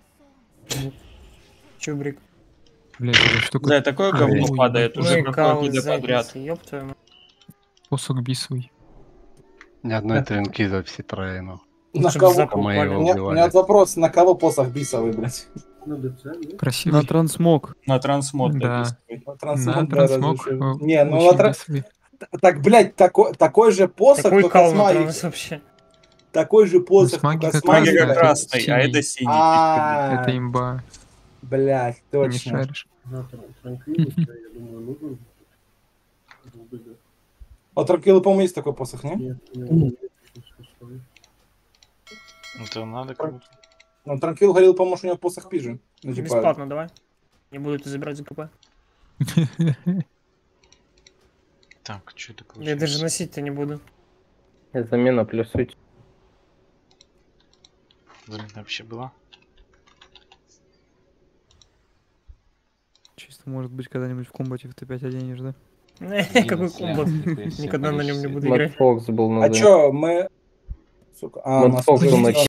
Speaker 3: Чубрик.
Speaker 5: Блять, это что такое?
Speaker 11: Да, такое говно
Speaker 5: Ой,
Speaker 11: падает
Speaker 5: ебать.
Speaker 11: уже
Speaker 3: Ну и кал
Speaker 11: какой-то
Speaker 3: из
Speaker 11: подряд.
Speaker 3: задницы, ёб твою мать.
Speaker 5: Посох бисовый.
Speaker 9: Ни одной тренки за все трое, ну.
Speaker 8: На
Speaker 3: Лучше б
Speaker 8: кого?
Speaker 3: запал
Speaker 9: Мы его
Speaker 8: У меня, у
Speaker 9: убивали.
Speaker 8: меня вот вопрос, на кого посох бисовый, блядь?
Speaker 2: На ДЦ, нет?
Speaker 5: Красивый.
Speaker 13: На трансмог.
Speaker 11: На трансмод.
Speaker 5: Да.
Speaker 8: На трансмог,
Speaker 5: На
Speaker 8: да,
Speaker 5: трансмог.
Speaker 8: разрешил.
Speaker 5: э,
Speaker 8: Не, ну
Speaker 5: очень
Speaker 8: на тра-
Speaker 5: красивый.
Speaker 8: Так, блядь, такой, такой же посох,
Speaker 3: Такой
Speaker 8: только
Speaker 3: кал
Speaker 8: с
Speaker 3: на
Speaker 8: магией.
Speaker 3: транс вообще.
Speaker 8: Такой же посох,
Speaker 5: С магией
Speaker 8: только с
Speaker 5: как раз,
Speaker 8: магией.
Speaker 11: Магия
Speaker 5: да,
Speaker 11: красный, а
Speaker 5: синий.
Speaker 11: это синий.
Speaker 8: А,
Speaker 5: Это имба.
Speaker 8: блядь,
Speaker 5: Ты не
Speaker 8: точно.
Speaker 5: шаришь.
Speaker 2: На тран- транквилус, я я думаю, нужен. Долбоёб.
Speaker 8: А Транквилы, по-моему, есть такой посох, не?
Speaker 2: Нет, у него нет, пустой.
Speaker 1: Это надо кому-то.
Speaker 8: Ну, Транквил говорил, по-моему, что у него посох пижи. Ну, типа,
Speaker 3: Бесплатно давай. Не буду это забирать за КП.
Speaker 1: Так, что это
Speaker 3: Я
Speaker 1: получается?
Speaker 3: даже носить-то не буду.
Speaker 4: Замена плюсуйте.
Speaker 1: Замена вообще была?
Speaker 13: Чисто, может быть, когда-нибудь в комбате в Т пять оденешь, да?
Speaker 3: Какой комбат. Никогда на нем не буду играть.
Speaker 4: Мэтт Фокс был на
Speaker 8: а
Speaker 4: замене.
Speaker 8: чё, мы... Сука, а, у
Speaker 4: Мэтт
Speaker 8: нас
Speaker 4: Фокс
Speaker 8: уже
Speaker 4: был на
Speaker 8: всё.